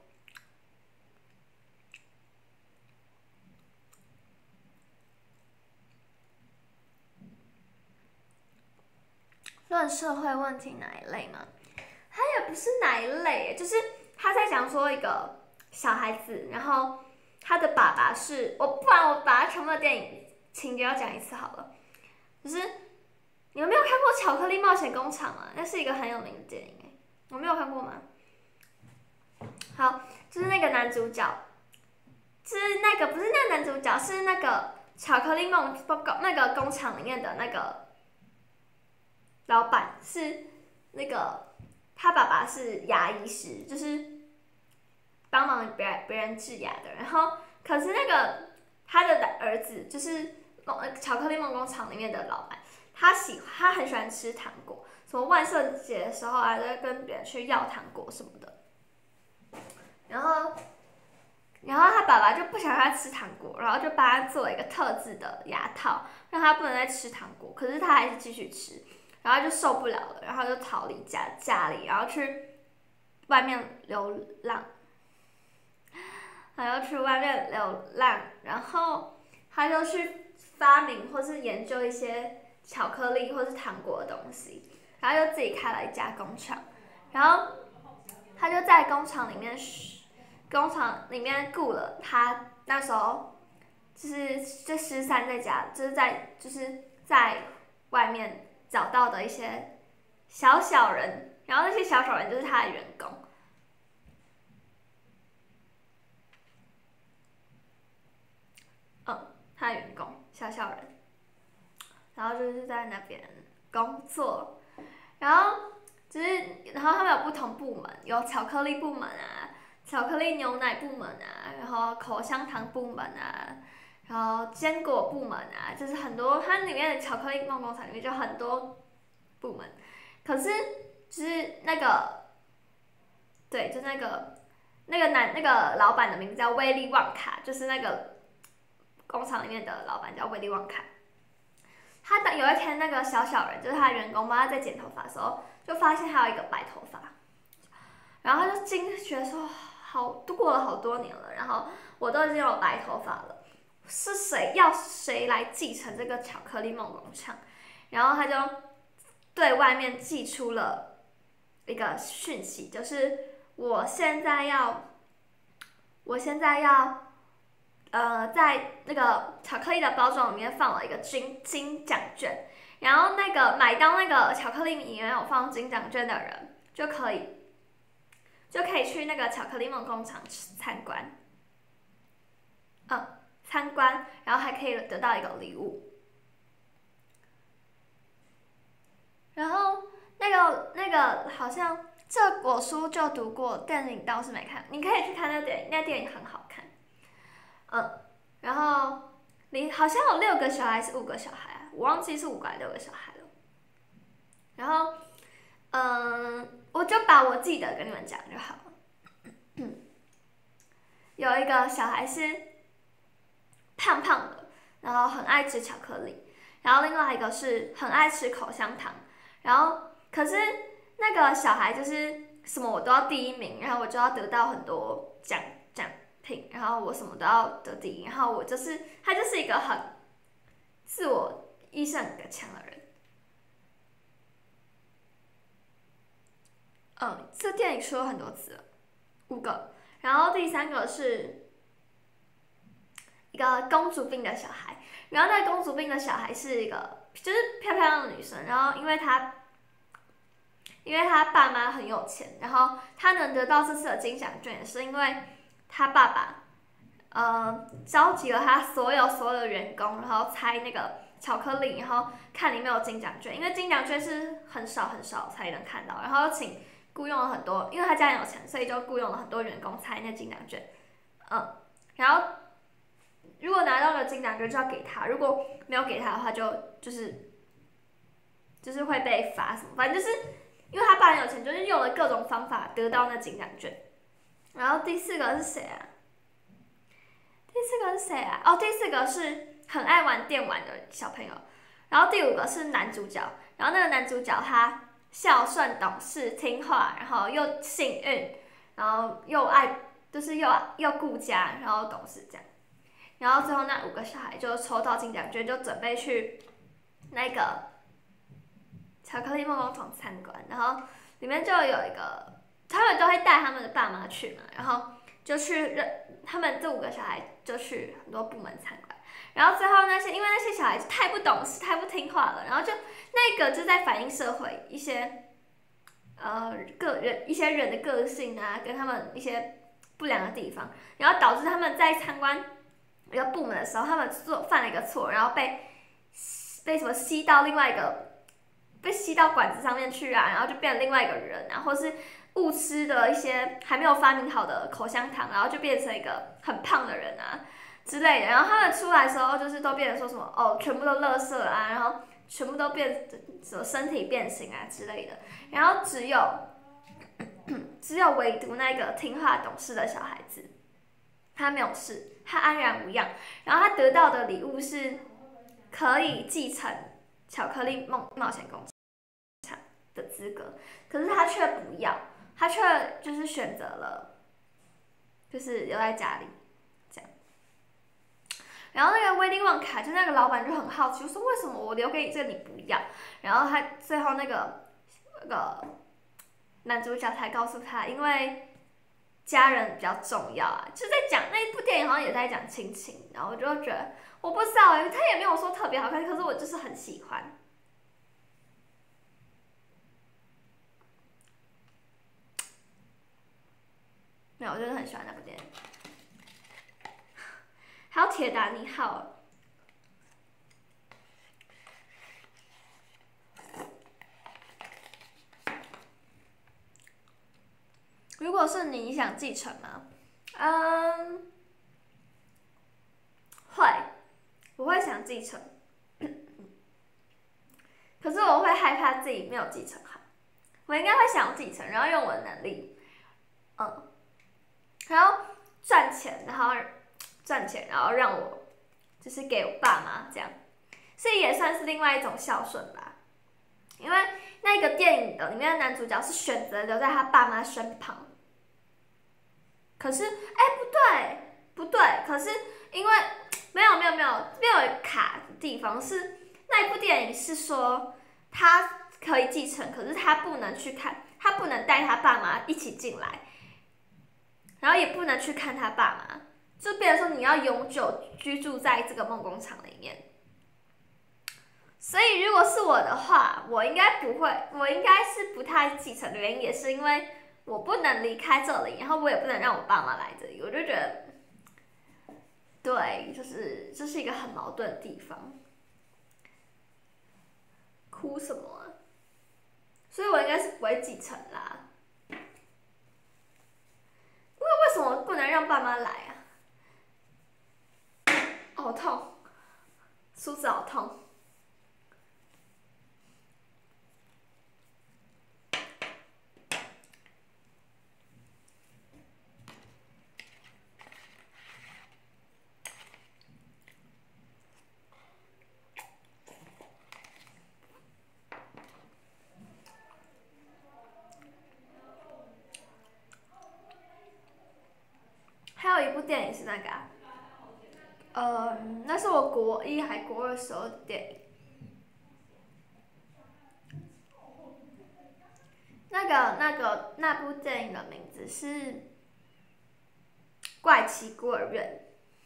论社会问题哪一类吗？他也不是哪一类，就是他在讲说一个小孩子，然后他的爸爸是不然我把他全部的电影情节要讲一次好了。就是你们没有看过《巧克力冒险工厂》吗？那是一个很有名的电影我没有看过吗？好，就是那个男主角，不是那个男主角，是那个巧克力那个工厂里面的那个老板，是那个他爸爸是牙医师，就是帮忙别人治牙的。然后可是那个他的儿子就是巧克力梦工厂里面的老板，他很喜欢吃糖果，什么万圣节的时候啊，就会跟别人去要糖果什么的。然后他爸爸就不想让他吃糖果，然后就帮他做了一个特制的牙套，让他不能再吃糖果，可是他还是继续吃，然后就受不了了，然后就逃离家里，然后去外面流浪，然后他就去发明或是研究一些巧克力或是糖果的东西，然后又自己开了一家工厂，然后他就在工厂里面雇了他那时候就失散在家，就是在外面找到的一些小人，然后那些小人就是他的员工。他的员工小人，然后就是在那边工作，然后他们有不同部门，有巧克力部门啊，巧克力牛奶部门啊，然后口香糖部门啊，然后坚果部门啊，就是很多，它里面的巧克力梦工厂里面就很多部门，可是就是那个，对，就那个老板的名字叫威利旺卡，就是那个工厂里面的老板叫威利旺卡。 他有一天那个小人，就是他的员工帮他在剪头发的时候，就发现他有一个白头发，然后他就觉得说，都过了好多年了，然后我都已经有白头发了，是谁来继承这个巧克力梦工厂？然后他就对外面寄出了一个讯息，就是我现在要在那个巧克力的包装里面放了一个金奖券，然后那个买到那个巧克力里面有放金奖券的人，就可以去那个巧克力梦工厂参观，然后还可以得到一个礼物。然后那个好像我书就读过，电影倒是没看，你可以去看那个电影，那电影很好看。然后好像有6个小孩还是5个小孩啊，我忘记是5个还是6个小孩了。然后我就把我记得跟你们讲就好了。有一个小孩是胖胖的，然后很爱吃巧克力，然后另外一个是很爱吃口香糖，然后可是那个小孩就是什么我都要第1名，然后我就要得到很多奖品，然后我什么都要得第1，然后他就是一个很自我意识很强的人。这电影说了很多次了，5个，然后第3个是一个公主病的小孩，然后那个公主病的小孩是一个就是漂亮的女生，然后因为她爸妈很有钱，然后她能得到这次的金奖券，也是因为她爸爸召集了他所有的员工，然后猜那个巧克力，然后看里面有金奖券，因为金奖券是很少才能看到，然后雇佣了很多，因为他家里有钱，所以就雇佣了很多员工猜那金奖券。然后如果拿到了金奖券就要给他，如果没有给他的话就是会被罚什么，反正就是因为他爸很有钱，就是用了各种方法得到那金奖券。然后第4个是谁啊？第4个是很爱玩电玩的小朋友。然后第5个是男主角，然后那个男主角他孝顺、懂事、听话，然后又幸运，然后又爱，就是又顾家，然后懂事这样。然后最后那5个小孩就抽到金奖券，就准备去那个巧克力梦工厂参观，然后里面就有一个，他们都会带他们的爸妈去嘛，然后他们这5个小孩就去很多部门参观。然后最后因为那些小孩子太不懂事、太不听话了，然后那个就在反映社会一些人的个性啊，跟他们一些不良的地方，然后导致他们在参观一个部门的时候，他们犯了一个错，然后被什么吸到另外一个，被吸到管子上面去啊，然后就变成另外一个人啊，或是误吃的一些还没有发明好的口香糖，然后就变成一个很胖的人啊之类的。然后他们出来的时候，就是都变成说什么全部都垃圾啊，然后全部都变什么身体变形啊之类的。然后只有唯独那个听话懂事的小孩子，他没有事，他安然无恙。然后他得到的礼物是可以继承巧克力冒险工厂的资格，可是他却不要，他却就是选择了就是留在家里这样。然后那个威利旺卡就那个老板就很好奇，说为什么我留给你这个你不要？然后他最后那个男主角才告诉他，因为家人比较重要啊，就在讲那一部电影好像也在讲亲情，然后我就觉得我不知道他也没有说特别好看，可是我就是很喜欢。没有，我真的很喜欢那部电影。还有铁达尼号。如果是你想继承吗？我会想继承，可是我会害怕自己没有继承好。我应该会想继承，然后用我的能力，然后赚钱，然后让我就是给我爸妈这样。 所以也算是另外一种孝顺吧。因为那个电影的里面的男主角是选择留在他爸妈身旁，可是不对，可是因为没有卡的地方是那一部电影是说他可以继承，可是他不能去看，他不能带他爸妈一起进来，然后也不能去看他爸妈，就变成说你要永久居住在这个梦工厂里面。所以如果是我的话，我应该是不太继承的原因，也是因为我不能离开这里，然后我也不能让我爸妈来这里，我就觉得，对，就是这是一个很矛盾的地方。哭什么啊？所以我应该是不会继承啦。因为什么不能让爸妈来啊？好痛，梳子好痛。还有一部电影是那个那是我国一还国二时候的电影。那部电影的名字是《怪奇孤儿院》。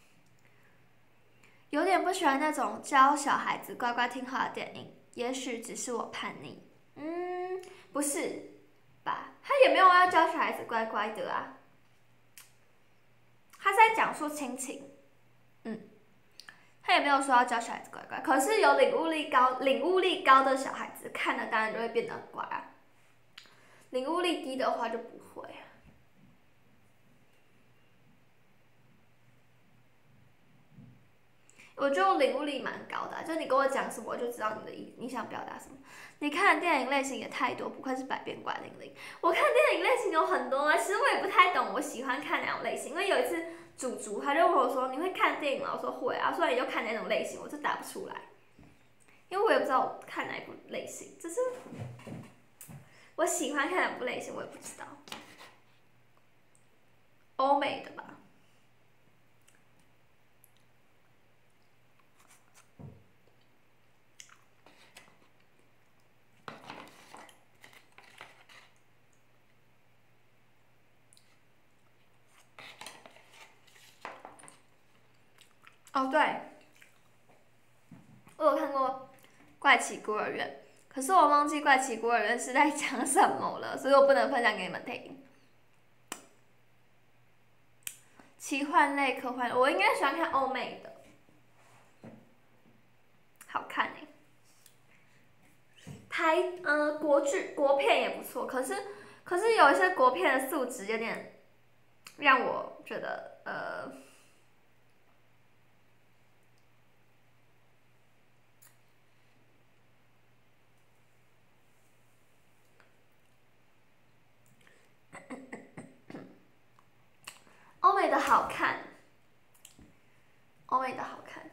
有点不喜欢那种教小孩子乖乖听话的电影，也许只是我叛逆。不是吧？他也没有要教小孩子乖乖的啊。他是在讲述亲情，他也没有说要教小孩子乖乖。可是有领悟力高的小孩子看了当然就会变得很乖啊。领悟力低的话就不会啊。我就领悟力蛮高的就你跟我讲什么，我就知道你想表达什么。你看的电影类型也太多，不愧是百变怪玲玲。我看电影类型有很多其实我也不太懂我喜欢看哪种类型。因为有一次主他就问我说：“你会看电影吗？”我说：“会啊。”所以你就看哪种类型，我就答不出来，因为我也不知道我看哪一部类型，就是我喜欢看哪部类型，我也不知道。欧美的吧。哦，对，我有看过《怪奇孤儿院》，可是我忘记《怪奇孤儿院》是在讲什么了，所以我不能分享给你们听。奇幻类、科幻类，我应该喜欢看欧美的，好看国剧、国片也不错，可是有一些国片的素质有点让我觉得欧美的好看，欧美的好看。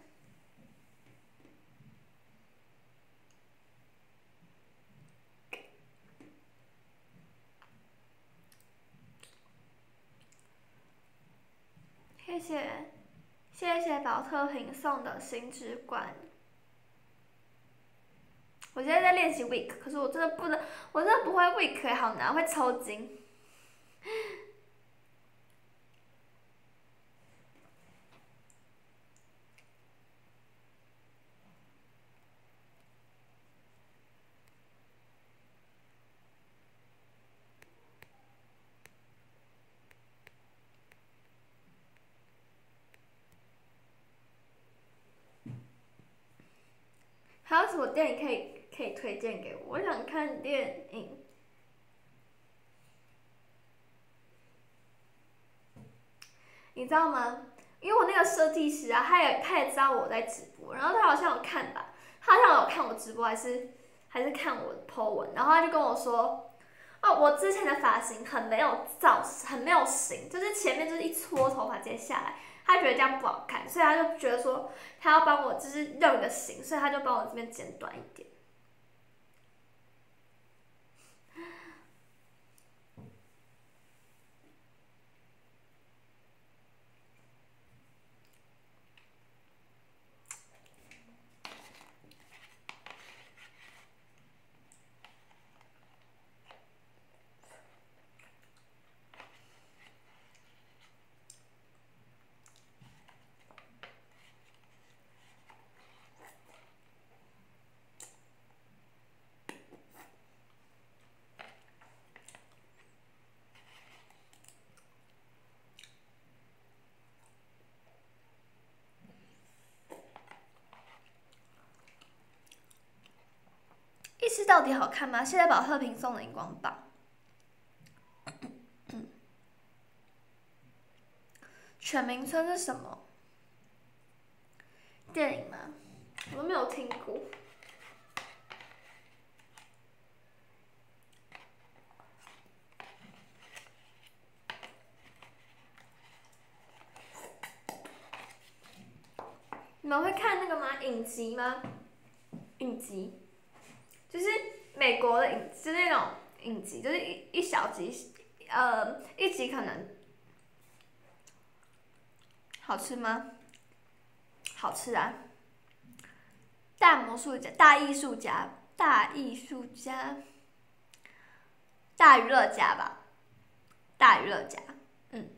谢谢宝特瓶送的星之冠。我现在在练习 weak， 可是我真的不会 weak， 好难，会抽筋。还有什么电影可以推荐给我？我想看电影。你知道吗？因为我那个设计师啊，他也知道我在直播，然后他好像有看吧，他好像有看我直播还是看我的 po 文，然后他就跟我说，我之前的发型很没有造型，很没有型，就是前面就是一撮头发直接下来。 他觉得这样不好看，所以他就觉得说他要帮我就是用一个型，所以他就帮我这边剪短一点。意识到底好看吗？谢谢宝特瓶送的荧光棒。犬鸣村是什么电影吗？我都没有听过。你们会看那个吗？影集吗？影集，就是美国的影，就是那种影集，就是一小集，一集可能好吃吗？好吃啊！大魔术家、大艺术家、大艺术家、大娱乐家吧，大娱乐家，嗯。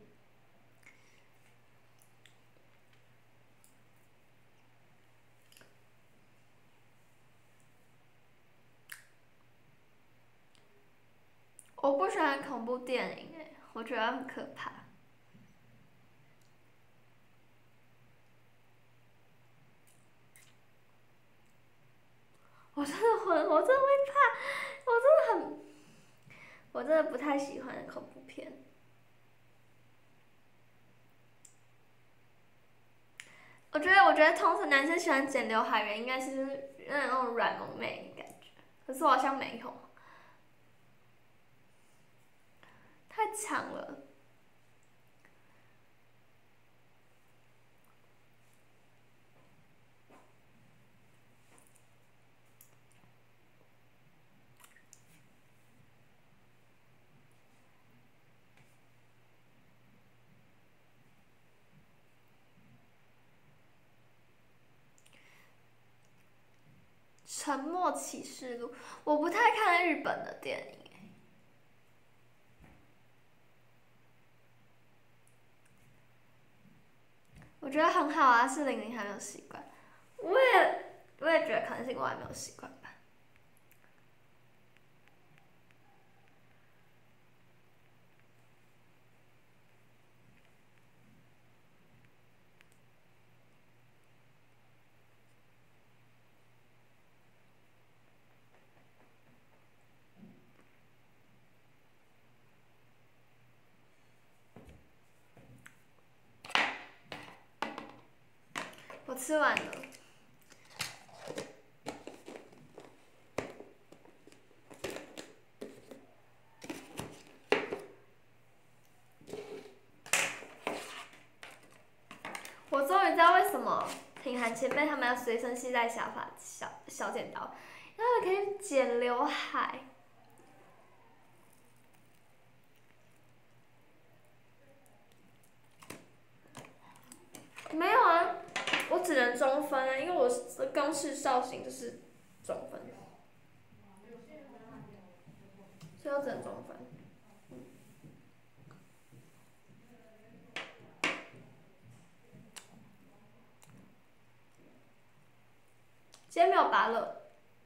我不喜欢恐怖电影我觉得很可怕。我真的会怕，我真的不太喜欢恐怖片。我觉得通常男生喜欢剪刘海人，应该是那种软萌妹的感觉，可是我好像没有，太长了。沉默启示录，我不太看日本的电影我觉得很好啊，是玲玲还没有习惯，我也觉得可能是因为我还没有习惯吧。我吃完了。我终于知道为什么品涵前辈他们要随身携带小剪刀，因为他们可以剪刘海。没有啊，我只能中分啊，因为我的公式造型就是中分，所以我只能中分。今天没有芭乐，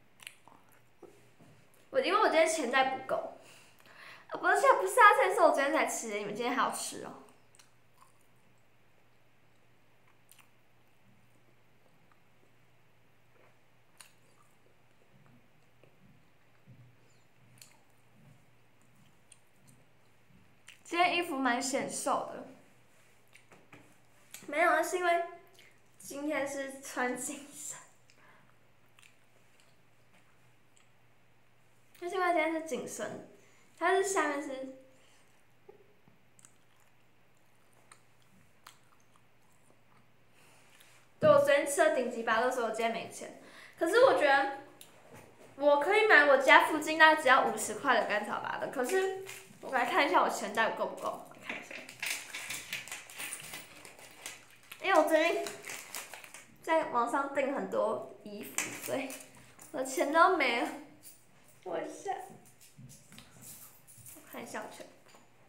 因为我今天钱袋不够。不是啊，这是我昨天才吃的，你们今天还要吃哦。今天衣服蛮显瘦的，没有啊，是因为今天是穿紧身，就是因为今天是紧身，它是下面是。 天吃了顶级芭乐，所以我今天没钱。可是我觉得我可以买我家附近大概只要50块的甘草芭乐，可是我来看一下我钱袋够不够，我看一下。因为我最近在网上订很多衣服，所以我的钱都没了。我看一下我钱。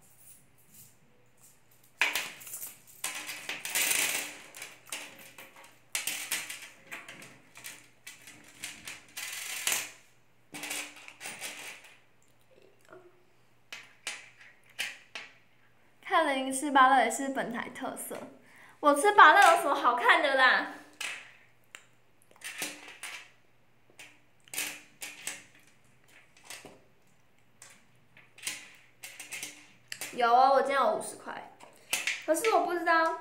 看了零吃芭乐也是本台特色。我吃芭乐有什么好看的啦？有哦，我今天有50块，可是我不知道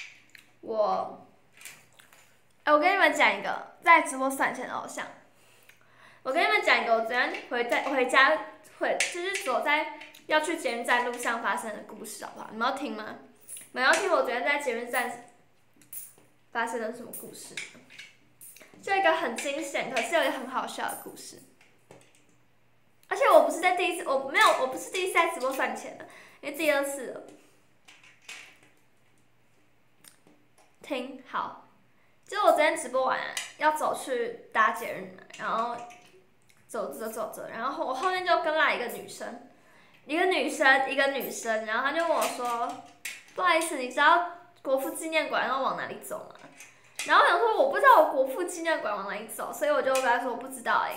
我跟你们讲一个在直播算钱的偶像。我跟你们讲一个我昨天回家就是走在要去捷运站路上发生的故事，好不好？你们要听吗？你们要听我昨天在捷运站发生了什么故事？就一个很惊险，可是又很好笑的故事。而且我不是第一次在直播算钱的，因为第2次了。听好，就是我昨天直播完要走去搭捷运，然后走着，然后我后面就跟来一个女生，然后她就问我说：“不好意思，你知道国父纪念馆要往哪里走吗？”然后我想说我不知道我国父纪念馆往哪里走，所以我就跟她说我不知道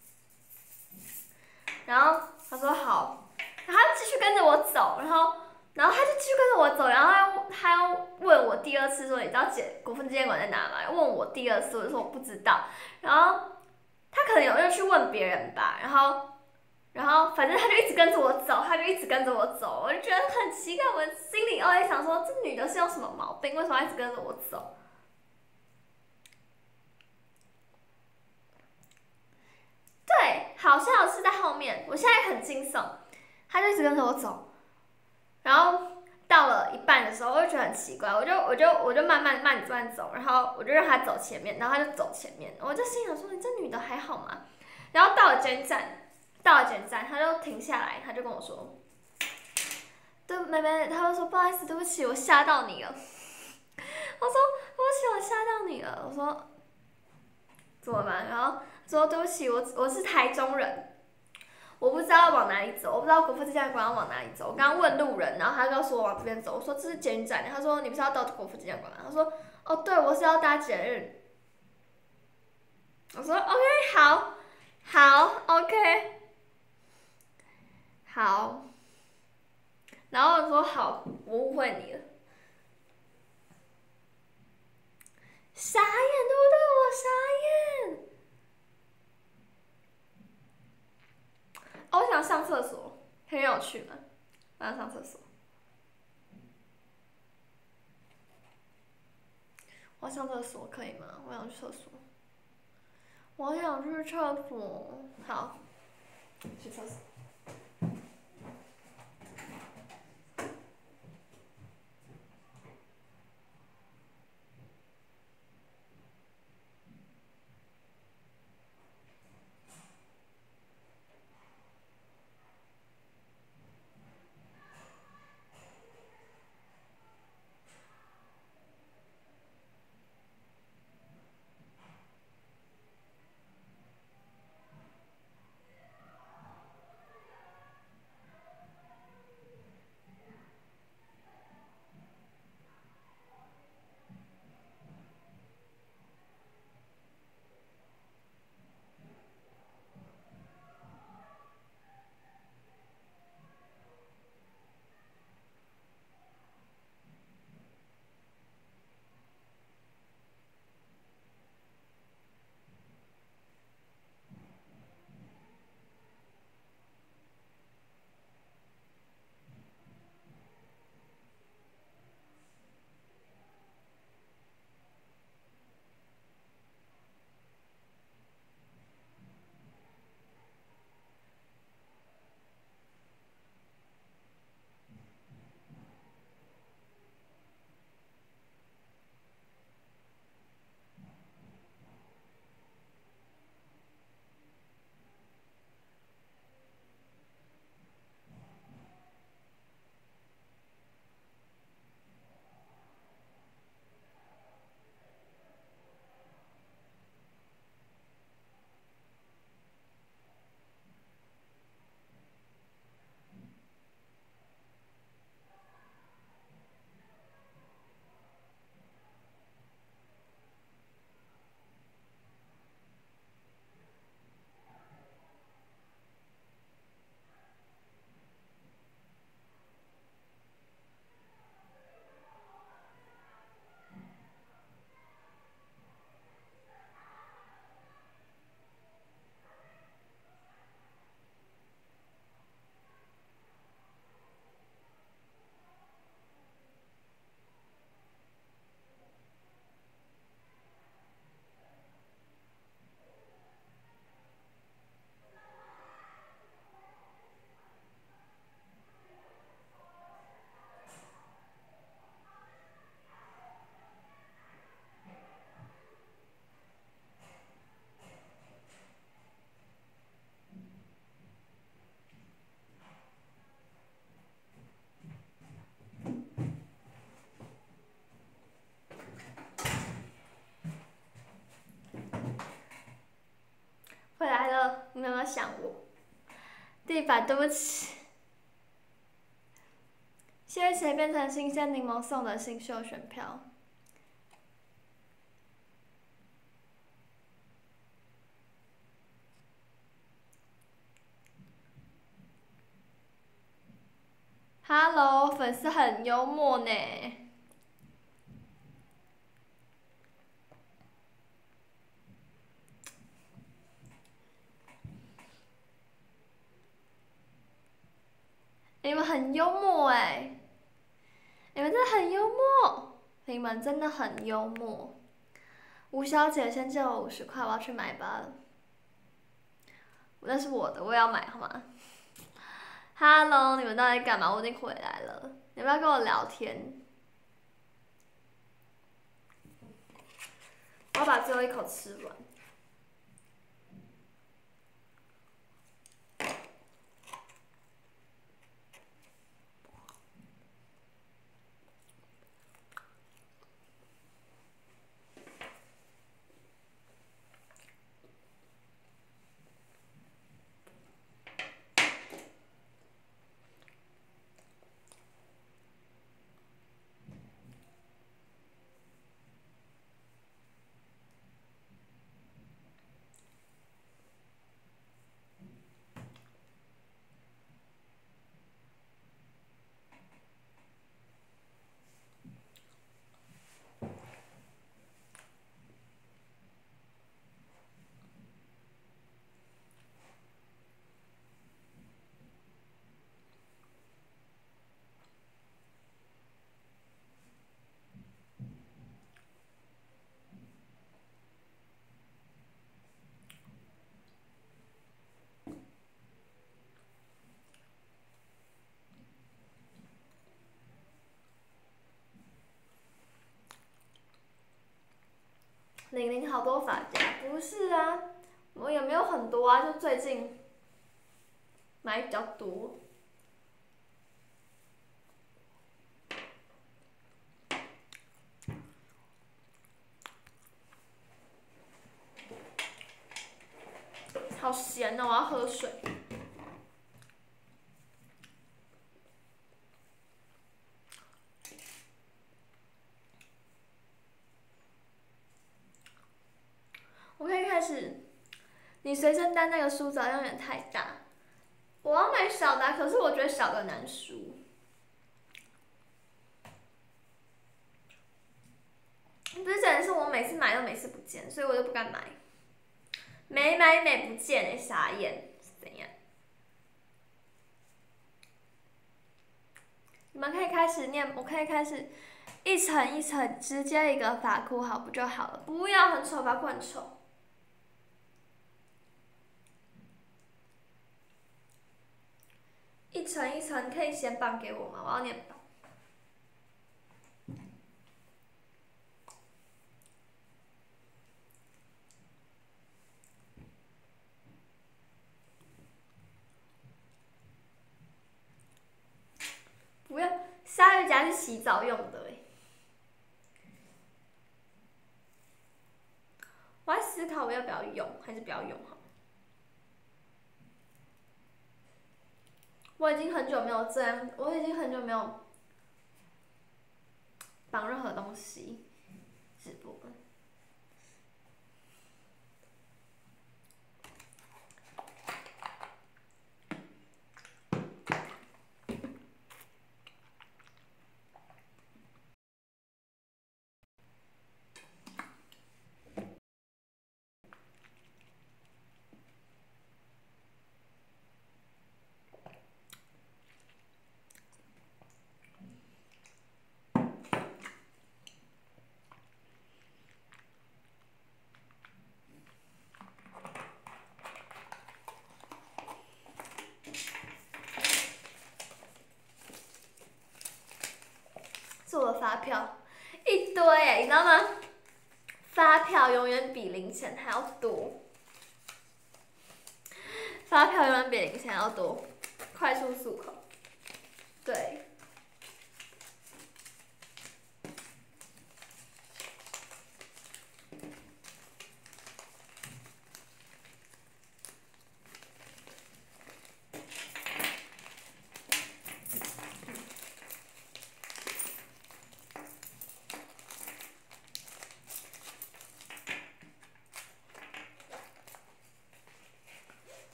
然后她说好，然后她继续跟着我走，然后她就继续跟着我走，然后她要问我第2次说你知道国父纪念馆在哪吗？问我第2次，我就说我不知道，然后她可能又去问别人吧，然后反正她就一直跟着我走，我就觉得很奇怪，我心里在想说这女的是有什么毛病，为什么要一直跟着我走？对，好笑的是在后面，我现在很惊悚，她就一直跟着我走，然后到了一半的时候，我就觉得很奇怪，我就慢慢走，然后我就让她走前面，然后她就走前面，我就心想说你这女的还好吗？然后到了捷运站，她就停下来，她就跟我说，对，妹妹，她就说不好意思，对不起，我吓到你了。我说对不起，我吓到你了。我说怎么办？然后说对不起，我是台中人，我不知道往哪里走，我不知道国父纪念馆要往哪里走。我刚刚问路人，然后他告诉我往这边走。我说这是捷运站，他说你不是要到国父纪念馆吗？他说哦，对，我是要搭捷运。我说 OK， 好 OK， 好。然后我说好，我误会你了。傻眼对不对？我傻眼。哦，我想上厕所，可以让我去吗？我想上厕所。我要上厕所可以吗？我想去厕所。我想去厕所。好，去厕所。 想我。地板，对不起。谢谢谁变成新鲜柠檬送的新秀选票。Hello， 粉丝很幽默呢。你们很幽默哎，你们真的很幽默，你们真的很幽默。吴小姐先借我50块，我要去买吧。那是我的，我也要买好吗 ？Hello， 你们到底干嘛？我已经回来了，你们要跟我聊天？我要把最后一口吃完。00好多发夹，不是啊，我也没有很多啊，就最近买比较多。好咸哦，我要喝水。我可以开始，你随身带那个梳子好像有点太大，我要买小的，可是我觉得小的难梳。不是，真的是我每次买都每次不见，所以我就不敢买。没买没不见哎，傻眼，怎样？你们可以开始念，我可以开始一层一层直接一个发箍好不就好了？不要很丑，发箍很丑。一层一层，可以先绑给我吗？我要念绑。不要，鲨鱼夹是洗澡用的哎。我在思考我要不要用，还是不要用好。我已经很久没有这样，我已经很久没有绑任何东西直播了。是我的发票，一堆哎，你知道吗？发票永远比零钱还要多，发票永远比零钱还要多，快速漱口，对。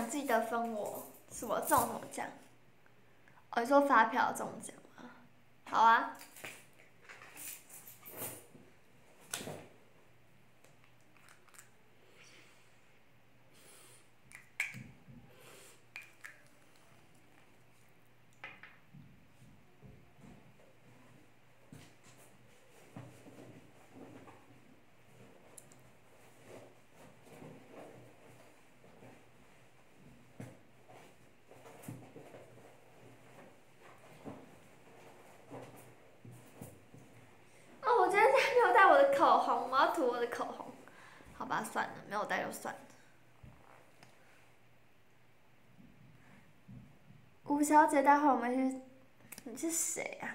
记得分我什么中什么奖。哦，你说发票中奖吗？好啊。哦，我今天竟然没有带我的口红，我要涂我的口红。好吧，算了，没有带就算了。吴小姐，待会儿我们去。你是谁啊？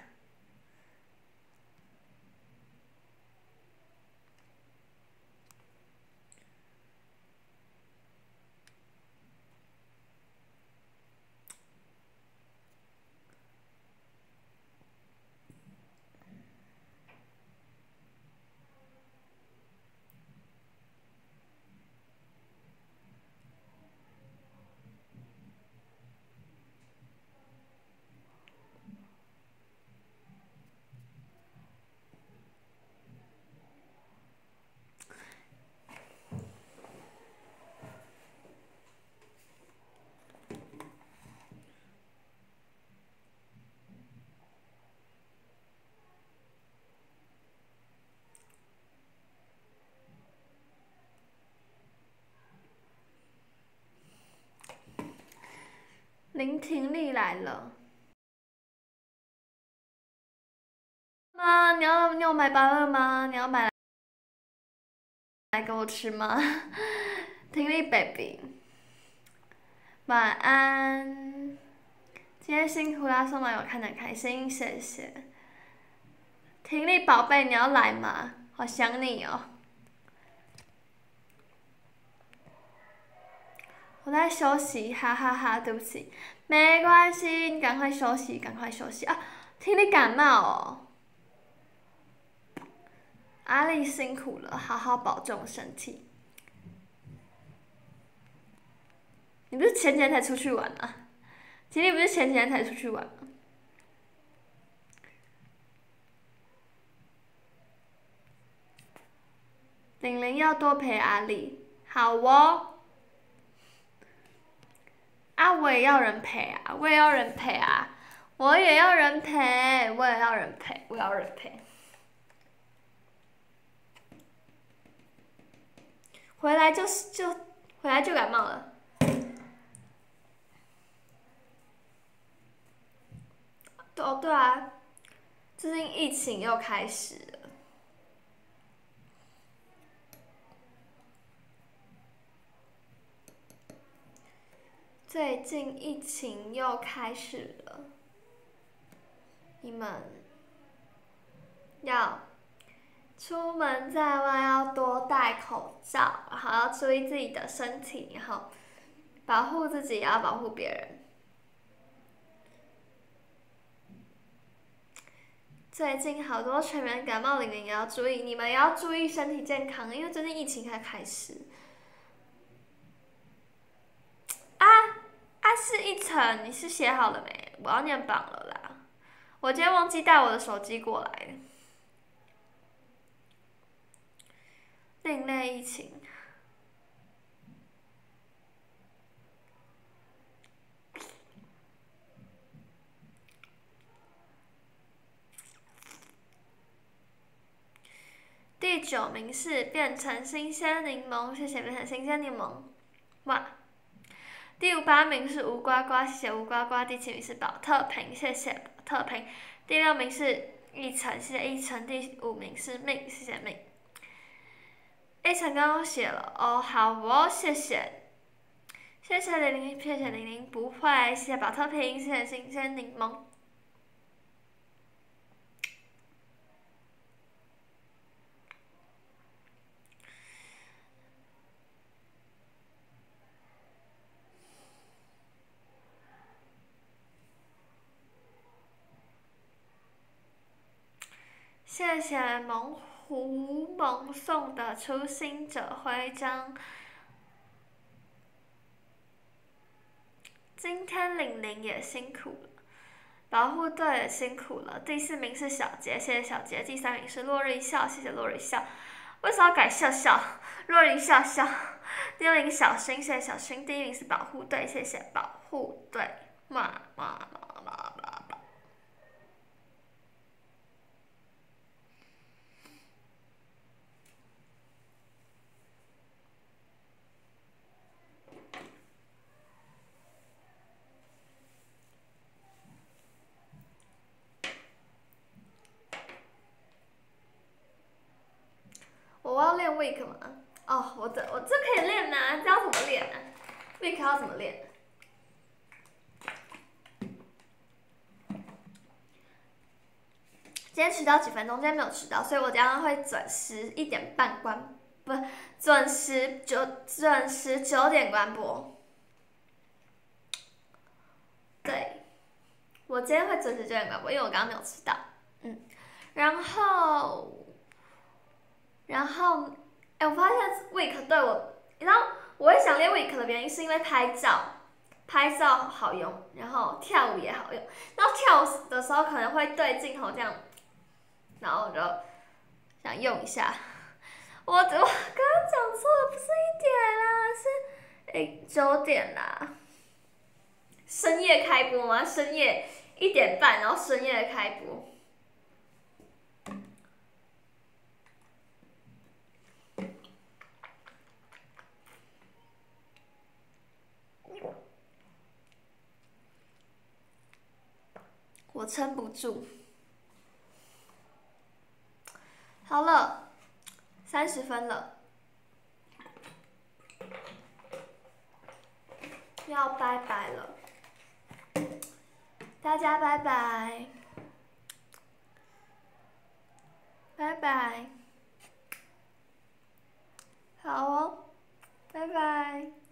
林婷丽来了。妈，你有买芭乐吗？你要买来给我吃吗？婷丽 baby， 晚安。今天辛苦啦，送网友看得开心，谢谢。婷丽宝贝，你要来吗？好想你哦。我在休息，哈哈哈，对不起，没关系，你赶快休息，赶快休息啊！听你感冒哦，阿丽辛苦了，好好保重身体。你不是前几天才出去玩啊？今天不是前几天才出去玩吗？玲玲要多陪阿丽，好哦。啊，我也要人陪啊，我也要人陪啊，我也要人陪，我也要人陪，我要人陪。回来回来就感冒了。哦，对啊，最近疫情又开始了。最近疫情又开始了，你们要出门在外要多戴口罩，然后要注意自己的身体，然后保护自己也要保护别人。最近好多成员感冒，玲玲也要注意，你们也要注意身体健康，因为最近疫情才开始。是一层，你是写好了没？我要念榜了啦，我今天忘记带我的手机过来。另类疫情。第9名是变成新鲜柠檬，谢谢变成新鲜柠檬，哇！第8名是吴呱呱，谢谢吴呱呱。第7名是宝特瓶，谢谢宝特瓶。第6名是一晨，谢谢一晨。第5名是命，谢谢命。一晨刚刚写了哦，好哦，谢谢，谢谢玲玲，谢谢玲玲，不会，谢谢宝特瓶，谢谢新鲜柠檬。谢谢胡蒙送的初心者徽章。 今天玲玲也辛苦了，保护队也辛苦了。第4名是小杰，谢谢小杰。第3名是落日一笑，谢谢落日一笑。为什么要改笑笑？落日一笑笑。第2名小新，谢谢小新。第1名是保护队，谢谢保护队。嘛。我要练 week 吗？哦，我这可以练啊，这要怎么练啊 ？week 要怎么练？今天迟到几分钟？今天没有迟到，所以我等下会准时1点半关，不，准时9点关播。对，我今天会准时9点关播，因为我刚刚没有迟到。然后，我发现 week 对我，你知道我会想练 week 的原因是因为拍照好用，然后跳舞也好用。然后跳舞的时候可能会对镜头这样，然后我就想用一下。我刚刚讲错了，不是1点啦，是9点啦。深夜开播吗？深夜1点半，然后深夜开播。我撑不住。好了，30分了，要拜拜了，大家拜拜，拜拜，好哦，拜拜。